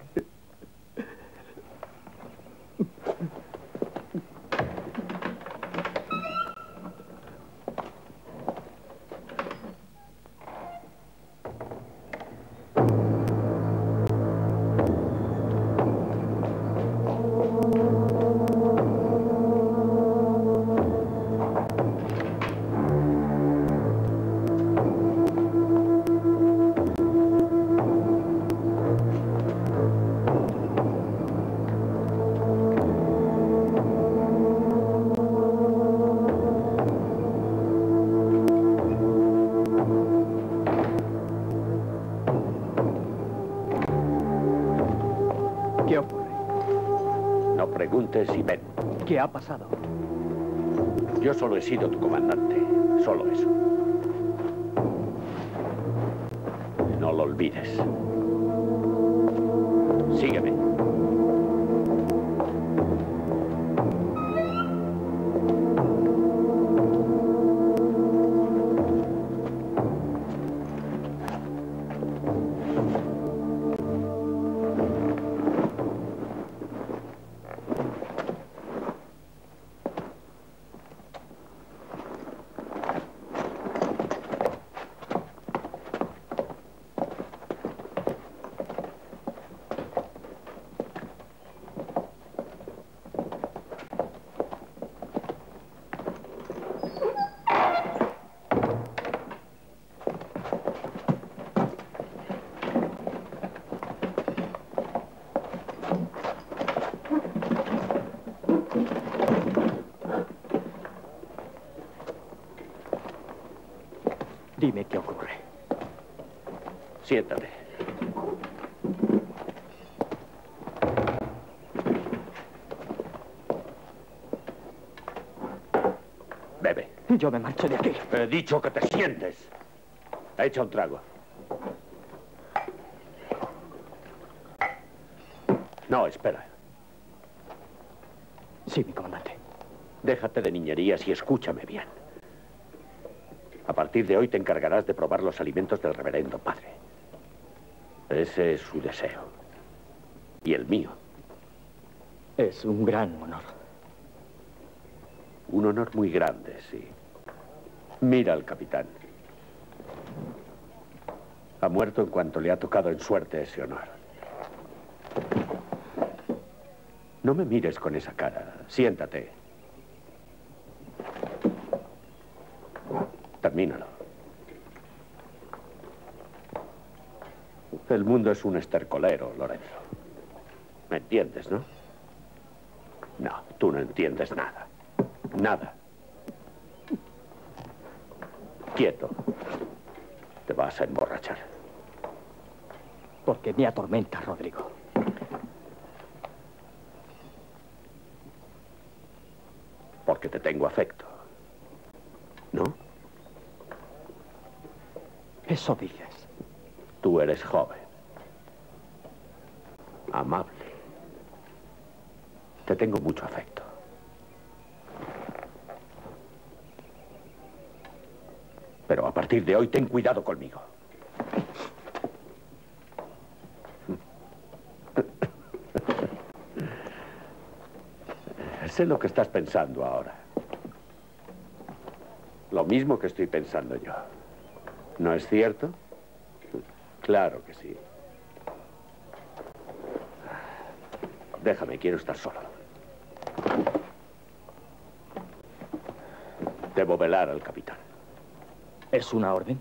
¿Qué ocurre? No preguntes y ven. ¿Qué ha pasado? Yo solo he sido tu comandante. Solo eso. No lo olvides. Sígueme. Dime qué ocurre. Siéntate. Bebe. Yo me marcho de aquí. He dicho que te sientes. Echa un trago. No, espera. Sí, mi comandante. Déjate de niñerías y escúchame bien. A partir de hoy te encargarás de probar los alimentos del reverendo padre. Ese es su deseo. Y el mío. Es un gran honor. Un honor muy grande, sí. Mira al capitán. Ha muerto en cuanto le ha tocado en suerte ese honor. No me mires con esa cara. Siéntate. Termínalo. El mundo es un estercolero, Lorenzo. ¿Me entiendes, no? No, tú no entiendes nada. Nada. Quieto. Te vas a emborrachar. Porque me atormenta, Rodrigo. Porque te tengo afecto. ¿No? Eso dices. Tú eres joven. Amable. Te tengo mucho afecto. Pero a partir de hoy ten cuidado conmigo. Sé lo que estás pensando ahora. Lo mismo que estoy pensando yo. ¿No es cierto? Claro que sí. Déjame, quiero estar solo. Debo velar al capitán. ¿Es una orden?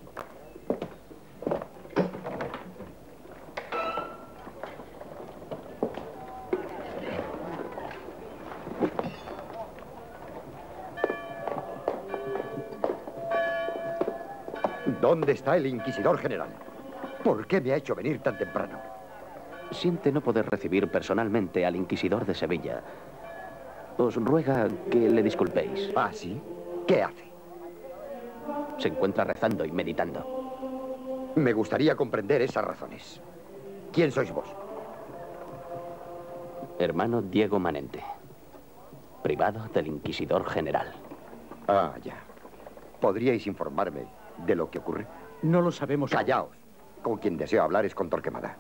¿Dónde está el inquisidor general? ¿Por qué me ha hecho venir tan temprano? Siente no poder recibir personalmente al inquisidor de Sevilla. Os ruega que le disculpéis. ¿Ah, sí? ¿Qué hace? Se encuentra rezando y meditando. Me gustaría comprender esas razones. ¿Quién sois vos? Hermano Diego Manente, privado del inquisidor general. Ah, ya. ¿Podríais informarme de lo que ocurre? No lo sabemos. Callaos. Con quien deseo hablar es con Torquemada.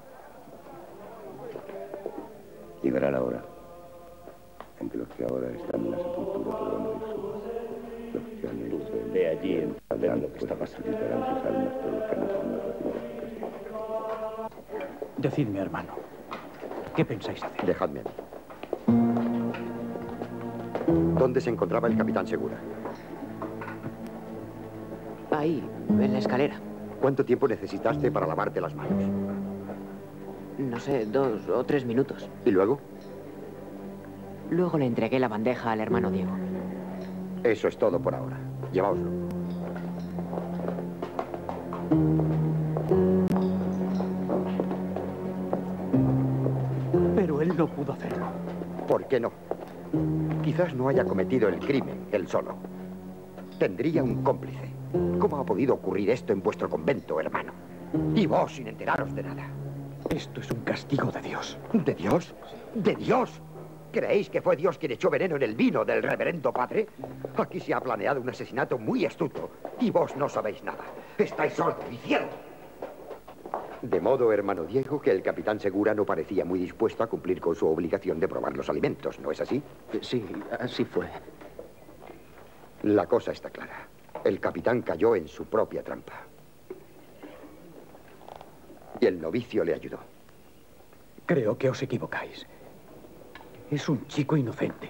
Llegará la hora en que los que ahora están en la sepultura podrán oír su voz. Los que han hecho el... De allí entender lo que está pasando. Facilitarán sus almas por los caminos más racionales. Decidme, hermano, ¿qué pensáis hacer? Dejadme a mí. ¿Dónde se encontraba el capitán Segura? Ahí, en la escalera. ¿Cuánto tiempo necesitaste para lavarte las manos? No sé, dos o tres minutos. ¿Y luego? Luego le entregué la bandeja al hermano Diego. Eso es todo por ahora. Lleváoslo. Pero él no pudo hacerlo. ¿Por qué no? Quizás no haya cometido el crimen él solo. Tendría un cómplice. ¿Cómo ha podido ocurrir esto en vuestro convento, hermano? Y vos sin enteraros de nada. Esto es un castigo de Dios. ¿De Dios? ¿De Dios? ¿Creéis que fue Dios quien echó veneno en el vino del reverendo padre? Aquí se ha planeado un asesinato muy astuto y vos no sabéis nada. Estáis sordo y ciego. De modo, hermano Diego, que el capitán Segura no parecía muy dispuesto a cumplir con su obligación de probar los alimentos, ¿no es así? Sí, así fue. La cosa está clara. El capitán cayó en su propia trampa. Y el novicio le ayudó. Creo que os equivocáis. Es un chico inocente.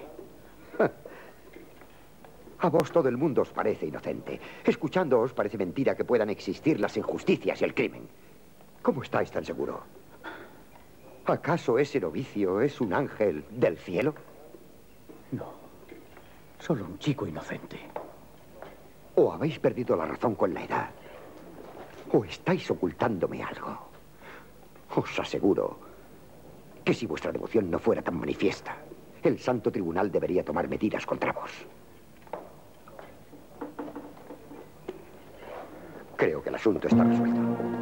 A vos todo el mundo os parece inocente. Escuchándoos parece mentira que puedan existir las injusticias y el crimen. ¿Cómo estáis tan seguro? ¿Acaso ese novicio es un ángel del cielo? No. Solo un chico inocente. ¿O habéis perdido la razón con la edad? ¿O estáis ocultándome algo? Os aseguro que si vuestra devoción no fuera tan manifiesta, el Santo Tribunal debería tomar medidas contra vos. Creo que el asunto está resuelto.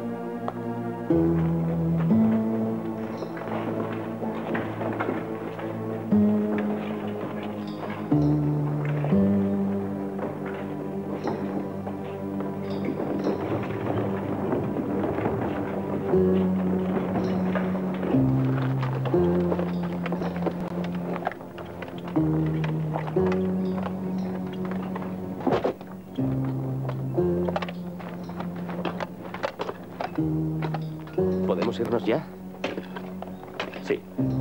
¿Podemos irnos ya? Sí.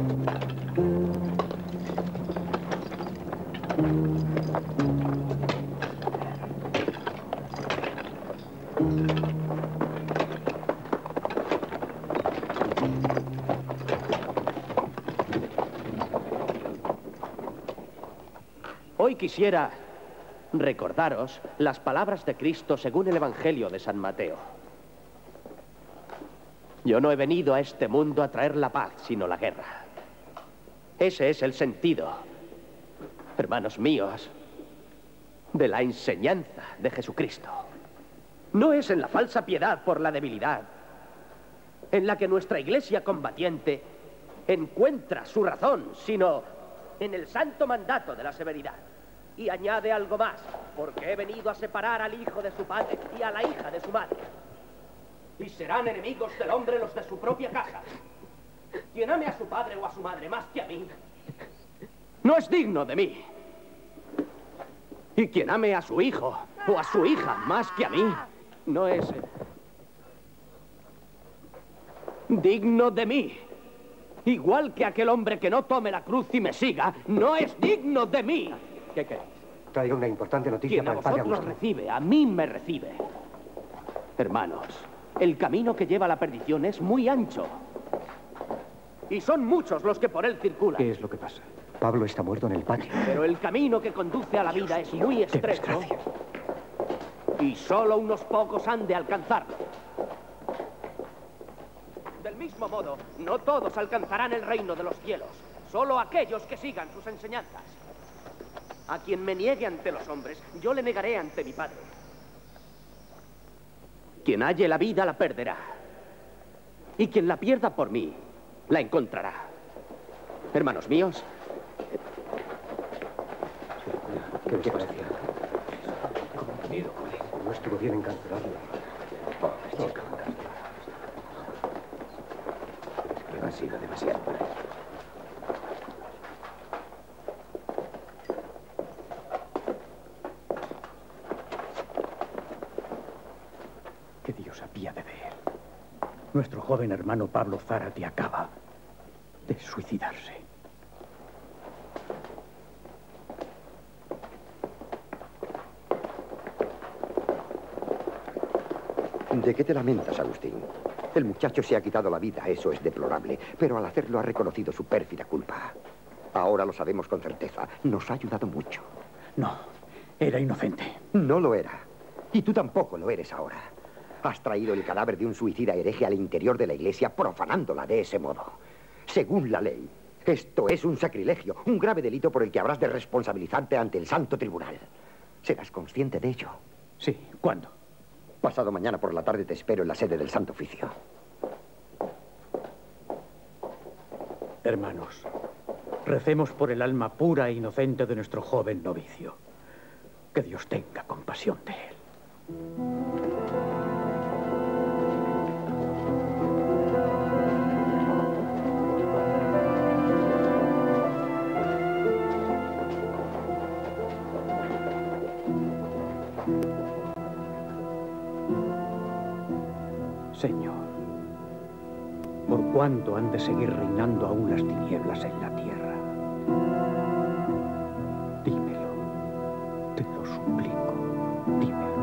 Hoy quisiera recordaros las palabras de Cristo según el Evangelio de San Mateo. Yo no he venido a este mundo a traer la paz, sino la guerra. Ese es el sentido, hermanos míos, de la enseñanza de Jesucristo. No es en la falsa piedad por la debilidad, en la que nuestra iglesia combatiente encuentra su razón, sino en el santo mandato de la severidad. Y añade algo más, porque he venido a separar al hijo de su padre y a la hija de su madre. Y serán enemigos del hombre los de su propia casa. Quien ame a su padre o a su madre más que a mí, no es digno de mí. Y quien ame a su hijo o a su hija más que a mí, no es digno de mí. Igual que aquel hombre que no tome la cruz y me siga, no es digno de mí. ¿Qué queréis? Traigo una importante noticia Quien para a el padre vosotros Agustín. recibe, a mí me recibe. Hermanos, el camino que lleva a la perdición es muy ancho. Y son muchos los que por él circulan. ¿Qué es lo que pasa? Pablo está muerto en el patio. Pero el camino que conduce a la vida es muy estrecho. Y solo unos pocos han de alcanzarlo. Del mismo modo, no todos alcanzarán el reino de los cielos. Solo aquellos que sigan sus enseñanzas. A quien me niegue ante los hombres, yo le negaré ante mi Padre. Quien halle la vida la perderá. Y quien la pierda por mí, la encontrará. Hermanos míos, ¿Qué os parece? No estuvo bien encarcelarlo. Ha sido demasiado. Que Dios apiade de él. Nuestro joven hermano Pablo Zárate acaba de suicidarse. ¿De qué te lamentas, Agustín? El muchacho se ha quitado la vida, eso es deplorable, pero al hacerlo ha reconocido su pérfida culpa. Ahora lo sabemos con certeza. Nos ha ayudado mucho. No, era inocente. No lo era. Y tú tampoco lo eres ahora. Has traído el cadáver de un suicida hereje al interior de la iglesia, profanándola de ese modo. Según la ley, esto es un sacrilegio, un grave delito por el que habrás de responsabilizarte ante el Santo Tribunal. ¿Serás consciente de ello? Sí. ¿Cuándo? Pasado mañana por la tarde te espero en la sede del Santo Oficio. Hermanos, recemos por el alma pura e inocente de nuestro joven novicio. Que Dios tenga compasión de él. Señor, ¿por cuánto han de seguir reinando aún las tinieblas en la tierra? Dímelo, te lo suplico, dímelo.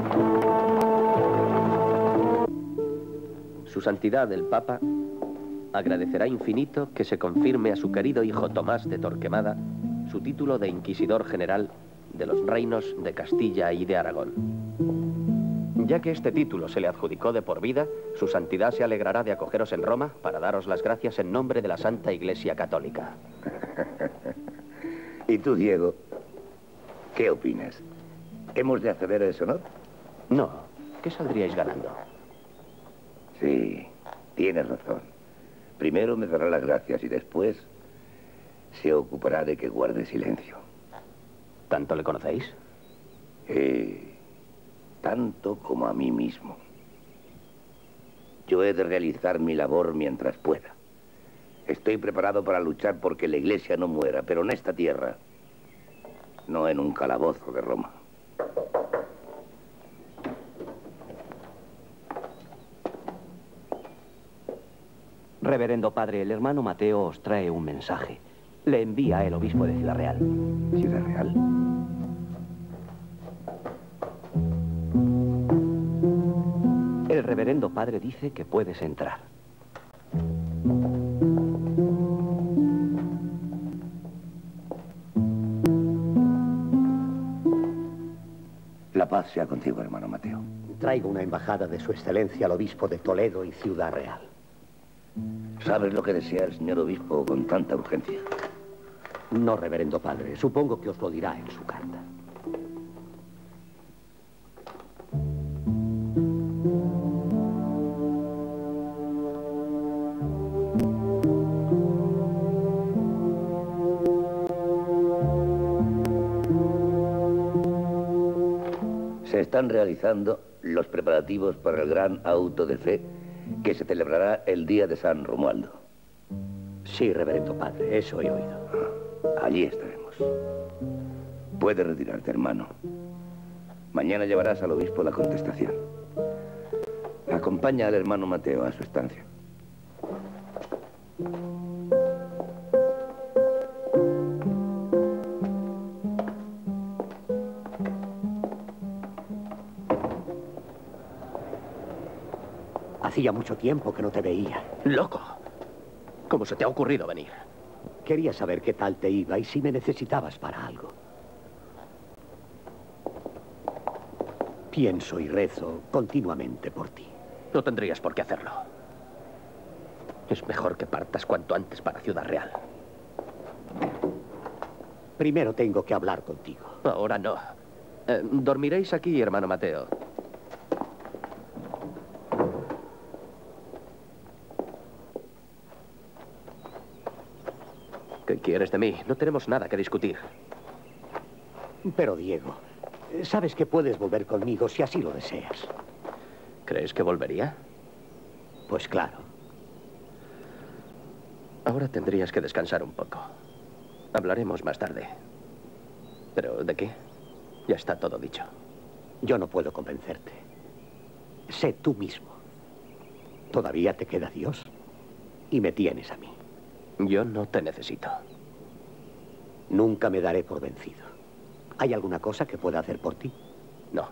Su Santidad el Papa agradecerá infinito que se confirme a su querido hijo Tomás de Torquemada su título de Inquisidor General de los reinos de Castilla y de Aragón. Ya que este título se le adjudicó de por vida, su santidad se alegrará de acogeros en Roma para daros las gracias en nombre de la Santa Iglesia Católica. ¿Y tú, Diego, qué opinas? ¿Hemos de acceder a ese honor? No. ¿Qué saldríais ganando? Sí, tienes razón. Primero me dará las gracias y después se ocupará de que guarde silencio. ¿Tanto le conocéis? Eh, tanto como a mí mismo. Yo he de realizar mi labor mientras pueda. Estoy preparado para luchar porque la Iglesia no muera, pero en esta tierra, no en un calabozo de Roma. Reverendo Padre, el hermano Mateo os trae un mensaje. Le envía el obispo de Ciudad Real. ¿Ciudad Real? El reverendo Padre dice que puedes entrar. La paz sea contigo, hermano Mateo. Traigo una embajada de su excelencia al obispo de Toledo y Ciudad Real. ¿Sabes lo que desea el señor obispo con tanta urgencia? No, reverendo padre. Supongo que os lo dirá en su carta. Se están realizando los preparativos para el gran auto de fe que se celebrará el día de San Romualdo. Sí, reverendo padre, eso he oído. Allí estaremos. Puedes retirarte, hermano. Mañana llevarás al obispo la contestación. Acompaña al hermano Mateo a su estancia. Hacía mucho tiempo que no te veía. ¡Loco! ¿Cómo se te ha ocurrido venir? Quería saber qué tal te iba y si me necesitabas para algo. Pienso y rezo continuamente por ti. No tendrías por qué hacerlo. Es mejor que partas cuanto antes para Ciudad Real. Primero tengo que hablar contigo. Ahora no. Eh, dormiréis aquí, hermano Mateo. ¿Qué quieres de mí? No tenemos nada que discutir. Pero, Diego, sabes que puedes volver conmigo si así lo deseas. ¿Crees que volvería? Pues claro. Ahora tendrías que descansar un poco. Hablaremos más tarde. ¿Pero de qué? Ya está todo dicho. Yo no puedo convencerte. Sé tú mismo. Todavía te queda Dios y me tienes a mí. Yo no te necesito. Nunca me daré por vencido. ¿Hay alguna cosa que pueda hacer por ti? No.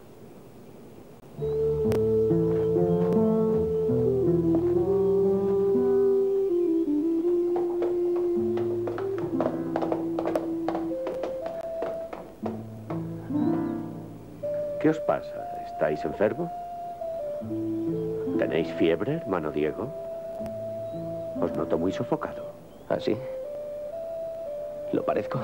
¿Qué os pasa? ¿Estáis enfermo? ¿Tenéis fiebre, hermano Diego? Os noto muy sofocado. ¿Ah, sí? ¿Lo parezco?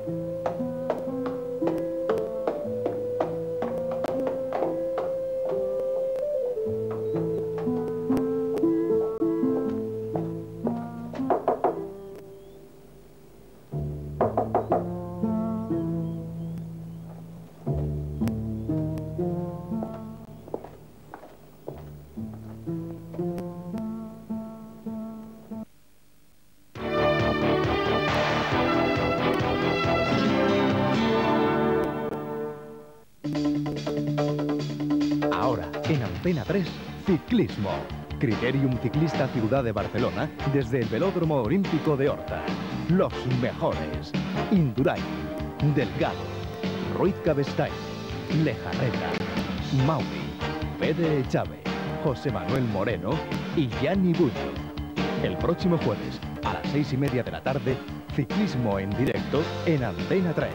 Antena tres, Ciclismo. Criterium Ciclista Ciudad de Barcelona desde el Velódromo Olímpico de Horta. Los mejores. Indurain, Delgado, Ruiz Cabestany, Lejarreta, Mauri, Pere Echave, José Manuel Moreno y Gianni Buño. El próximo jueves, a las seis y media de la tarde, ciclismo en directo en Antena tres.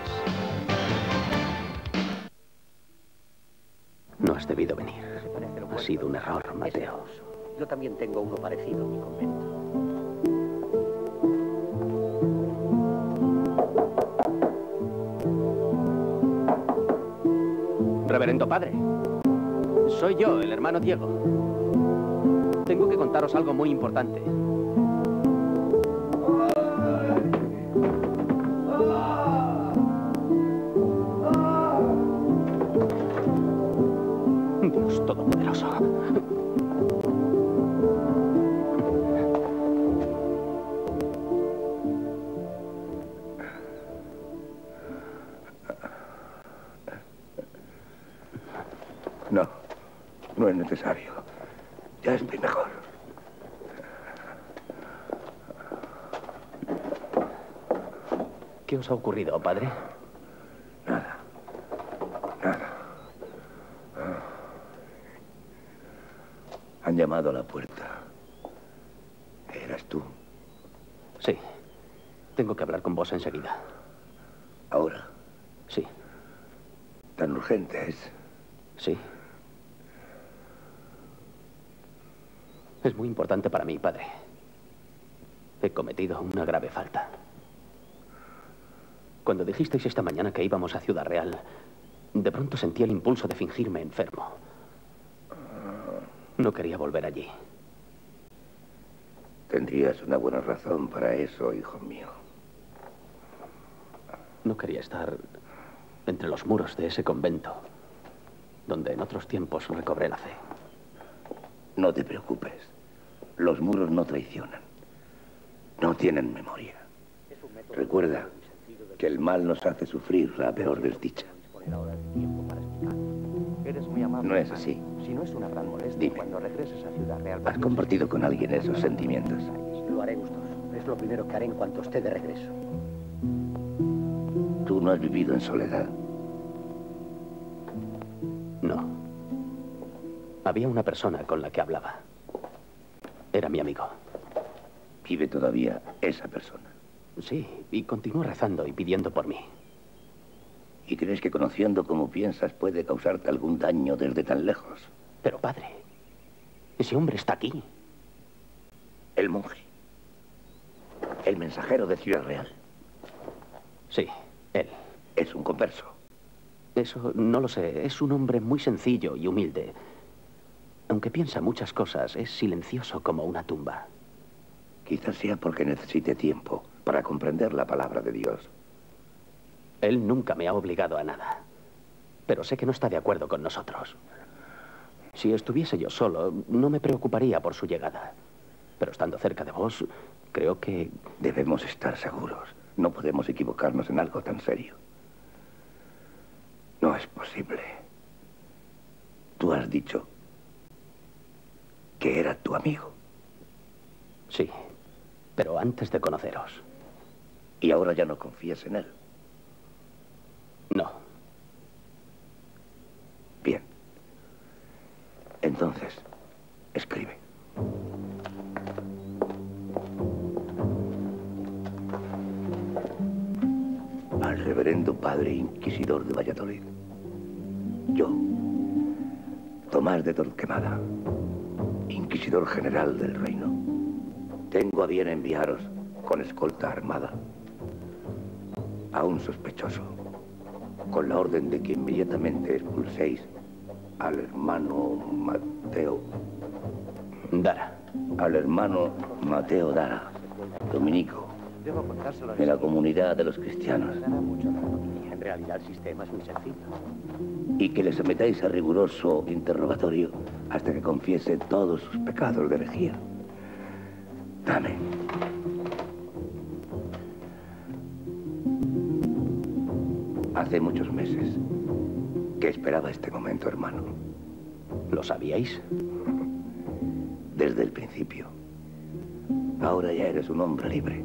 No has debido venir. Ha sido un error, Mateo. Yo también tengo uno parecido en mi convento. Reverendo padre, soy yo, el hermano Diego. Tengo que contaros algo muy importante. Dios Todopoderoso. No, no es necesario. Ya estoy mejor. ¿Qué os ha ocurrido, padre? Nada. Nada. Han llamado a la puerta. ¿Eras tú? Sí. Tengo que hablar con vos enseguida. ¿Ahora? Sí. ¿Tan urgente es? Sí. Es muy importante para mí, padre. He cometido una grave falta. Cuando dijisteis esta mañana que íbamos a Ciudad Real, de pronto sentí el impulso de fingirme enfermo. No quería volver allí. Tendrías una buena razón para eso, hijo mío. No quería estar entre los muros de ese convento, donde en otros tiempos recobré la fe. No te preocupes. Los muros no traicionan. No tienen memoria. Recuerda que el mal nos hace sufrir la peor desdicha. No es así. Si no es una gran molestia, Dime. cuando regreses a Ciudad Real... ¿Has compartido con alguien esos sentimientos? Lo haré, gustoso. Es lo primero que haré en cuanto esté de regreso. Tú no has vivido en soledad. No. Había una persona con la que hablaba. Era mi amigo. ¿Vive todavía esa persona? Sí, y continúa rezando y pidiendo por mí. ¿Y crees que conociendo cómo piensas puede causarte algún daño desde tan lejos? Pero padre, ese hombre está aquí. El monje. El mensajero de Ciudad Real. Sí, él. Es un converso. Eso no lo sé. Es un hombre muy sencillo y humilde. Aunque piensa muchas cosas, es silencioso como una tumba. Quizás sea porque necesite tiempo para comprender la palabra de Dios. Él nunca me ha obligado a nada. Pero sé que no está de acuerdo con nosotros. Si estuviese yo solo, no me preocuparía por su llegada. Pero estando cerca de vos, creo que... Debemos estar seguros. No podemos equivocarnos en algo tan serio. No es posible. Tú has dicho que era tu amigo. Sí, pero antes de conoceros. ¿Y ahora ya no confías en él? No. Bien. Entonces, escribe. Al reverendo padre inquisidor de Valladolid. Yo, Tomás de Torquemada, inquisidor general del reino, tengo a bien enviaros con escolta armada a un sospechoso, con la orden de que inmediatamente expulséis al hermano Mateo Dara. Al hermano Mateo Dara, dominico, Debo contárselo a de la comunidad de los cristianos. En realidad el sistema es muy sencillo. Y que le sometáis a riguroso interrogatorio hasta que confiese todos sus pecados de herejía. Dame. Hace muchos meses que esperaba este momento, hermano. ¿Lo sabíais? Desde el principio. Ahora ya eres un hombre libre.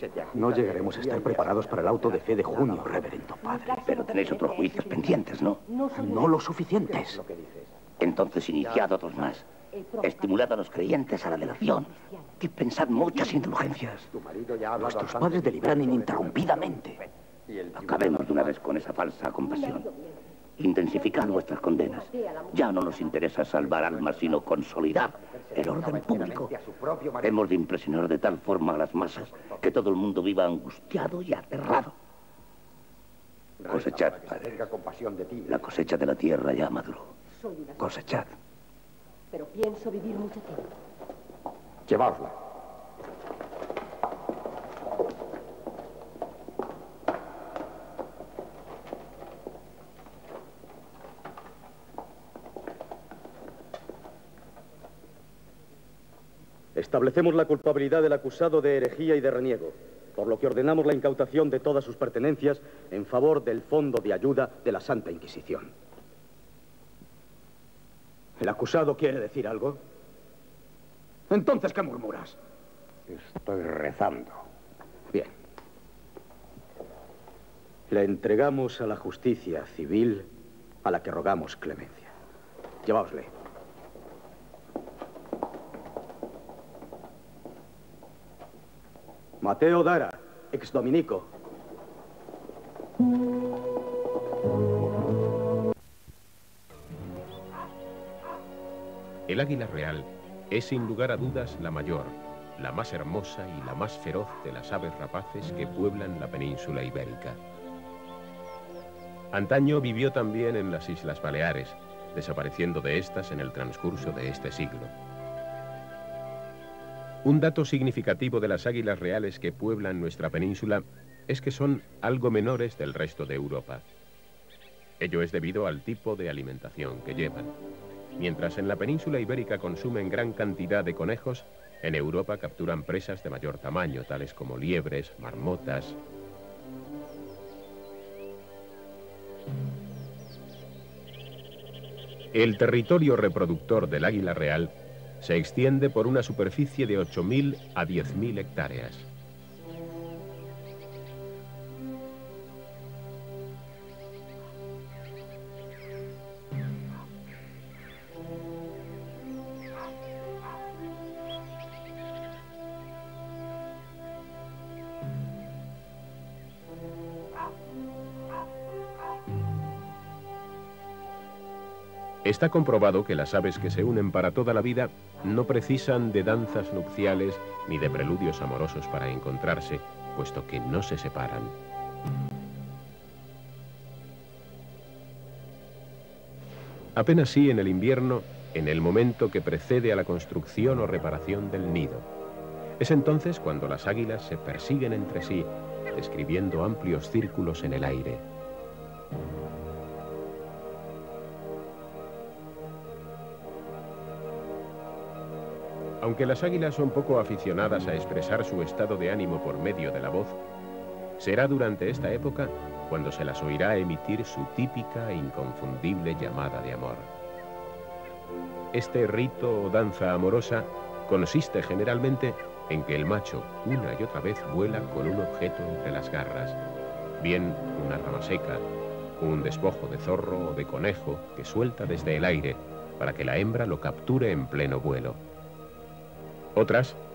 No llegaremos a estar preparados para el auto de fe de junio, reverendo padre. Pero tenéis otros juicios pendientes, ¿no? No lo suficientes. Entonces iniciad otros más. Estimulad a los creyentes a la delación. Dispensad muchas indulgencias. Nuestros padres deliberan ininterrumpidamente. Acabemos de una vez con esa falsa compasión. Intensificad vuestras condenas. Ya no nos interesa salvar almas, sino consolidar el orden público. Hemos de impresionar de tal forma a las masas que todo el mundo viva angustiado y aterrado. Cosechad, padre. La cosecha de la tierra ya maduró. Cosechad. Pero pienso vivir mucho tiempo. Llevaosla. Establecemos la culpabilidad del acusado de herejía y de reniego, por lo que ordenamos la incautación de todas sus pertenencias en favor del Fondo de Ayuda de la Santa Inquisición. ¿El acusado quiere decir algo? ¿Entonces qué murmuras? Estoy rezando. Bien. Le entregamos a la justicia civil a la que rogamos clemencia. Lleváosle. Mateo Dara, ex dominico. El águila real es sin lugar a dudas la mayor, la más hermosa y la más feroz de las aves rapaces que pueblan la península ibérica. Antaño vivió también en las Islas Baleares, desapareciendo de estas en el transcurso de este siglo. Un dato significativo de las águilas reales que pueblan nuestra península es que son algo menores del resto de Europa. Ello es debido al tipo de alimentación que llevan. Mientras en la península ibérica consumen gran cantidad de conejos, en Europa capturan presas de mayor tamaño, tales como liebres, marmotas. El territorio reproductor del águila real se extiende por una superficie de ocho mil a diez mil hectáreas. Está comprobado que las aves que se unen para toda la vida no precisan de danzas nupciales ni de preludios amorosos para encontrarse, puesto que no se separan. Apenas sí en el invierno, en el momento que precede a la construcción o reparación del nido. Es entonces cuando las águilas se persiguen entre sí, describiendo amplios círculos en el aire. Aunque las águilas son poco aficionadas a expresar su estado de ánimo por medio de la voz, será durante esta época cuando se las oirá emitir su típica e inconfundible llamada de amor. Este rito o danza amorosa consiste generalmente en que el macho una y otra vez vuela con un objeto entre las garras, bien una rama seca, un despojo de zorro o de conejo que suelta desde el aire para que la hembra lo capture en pleno vuelo. Otras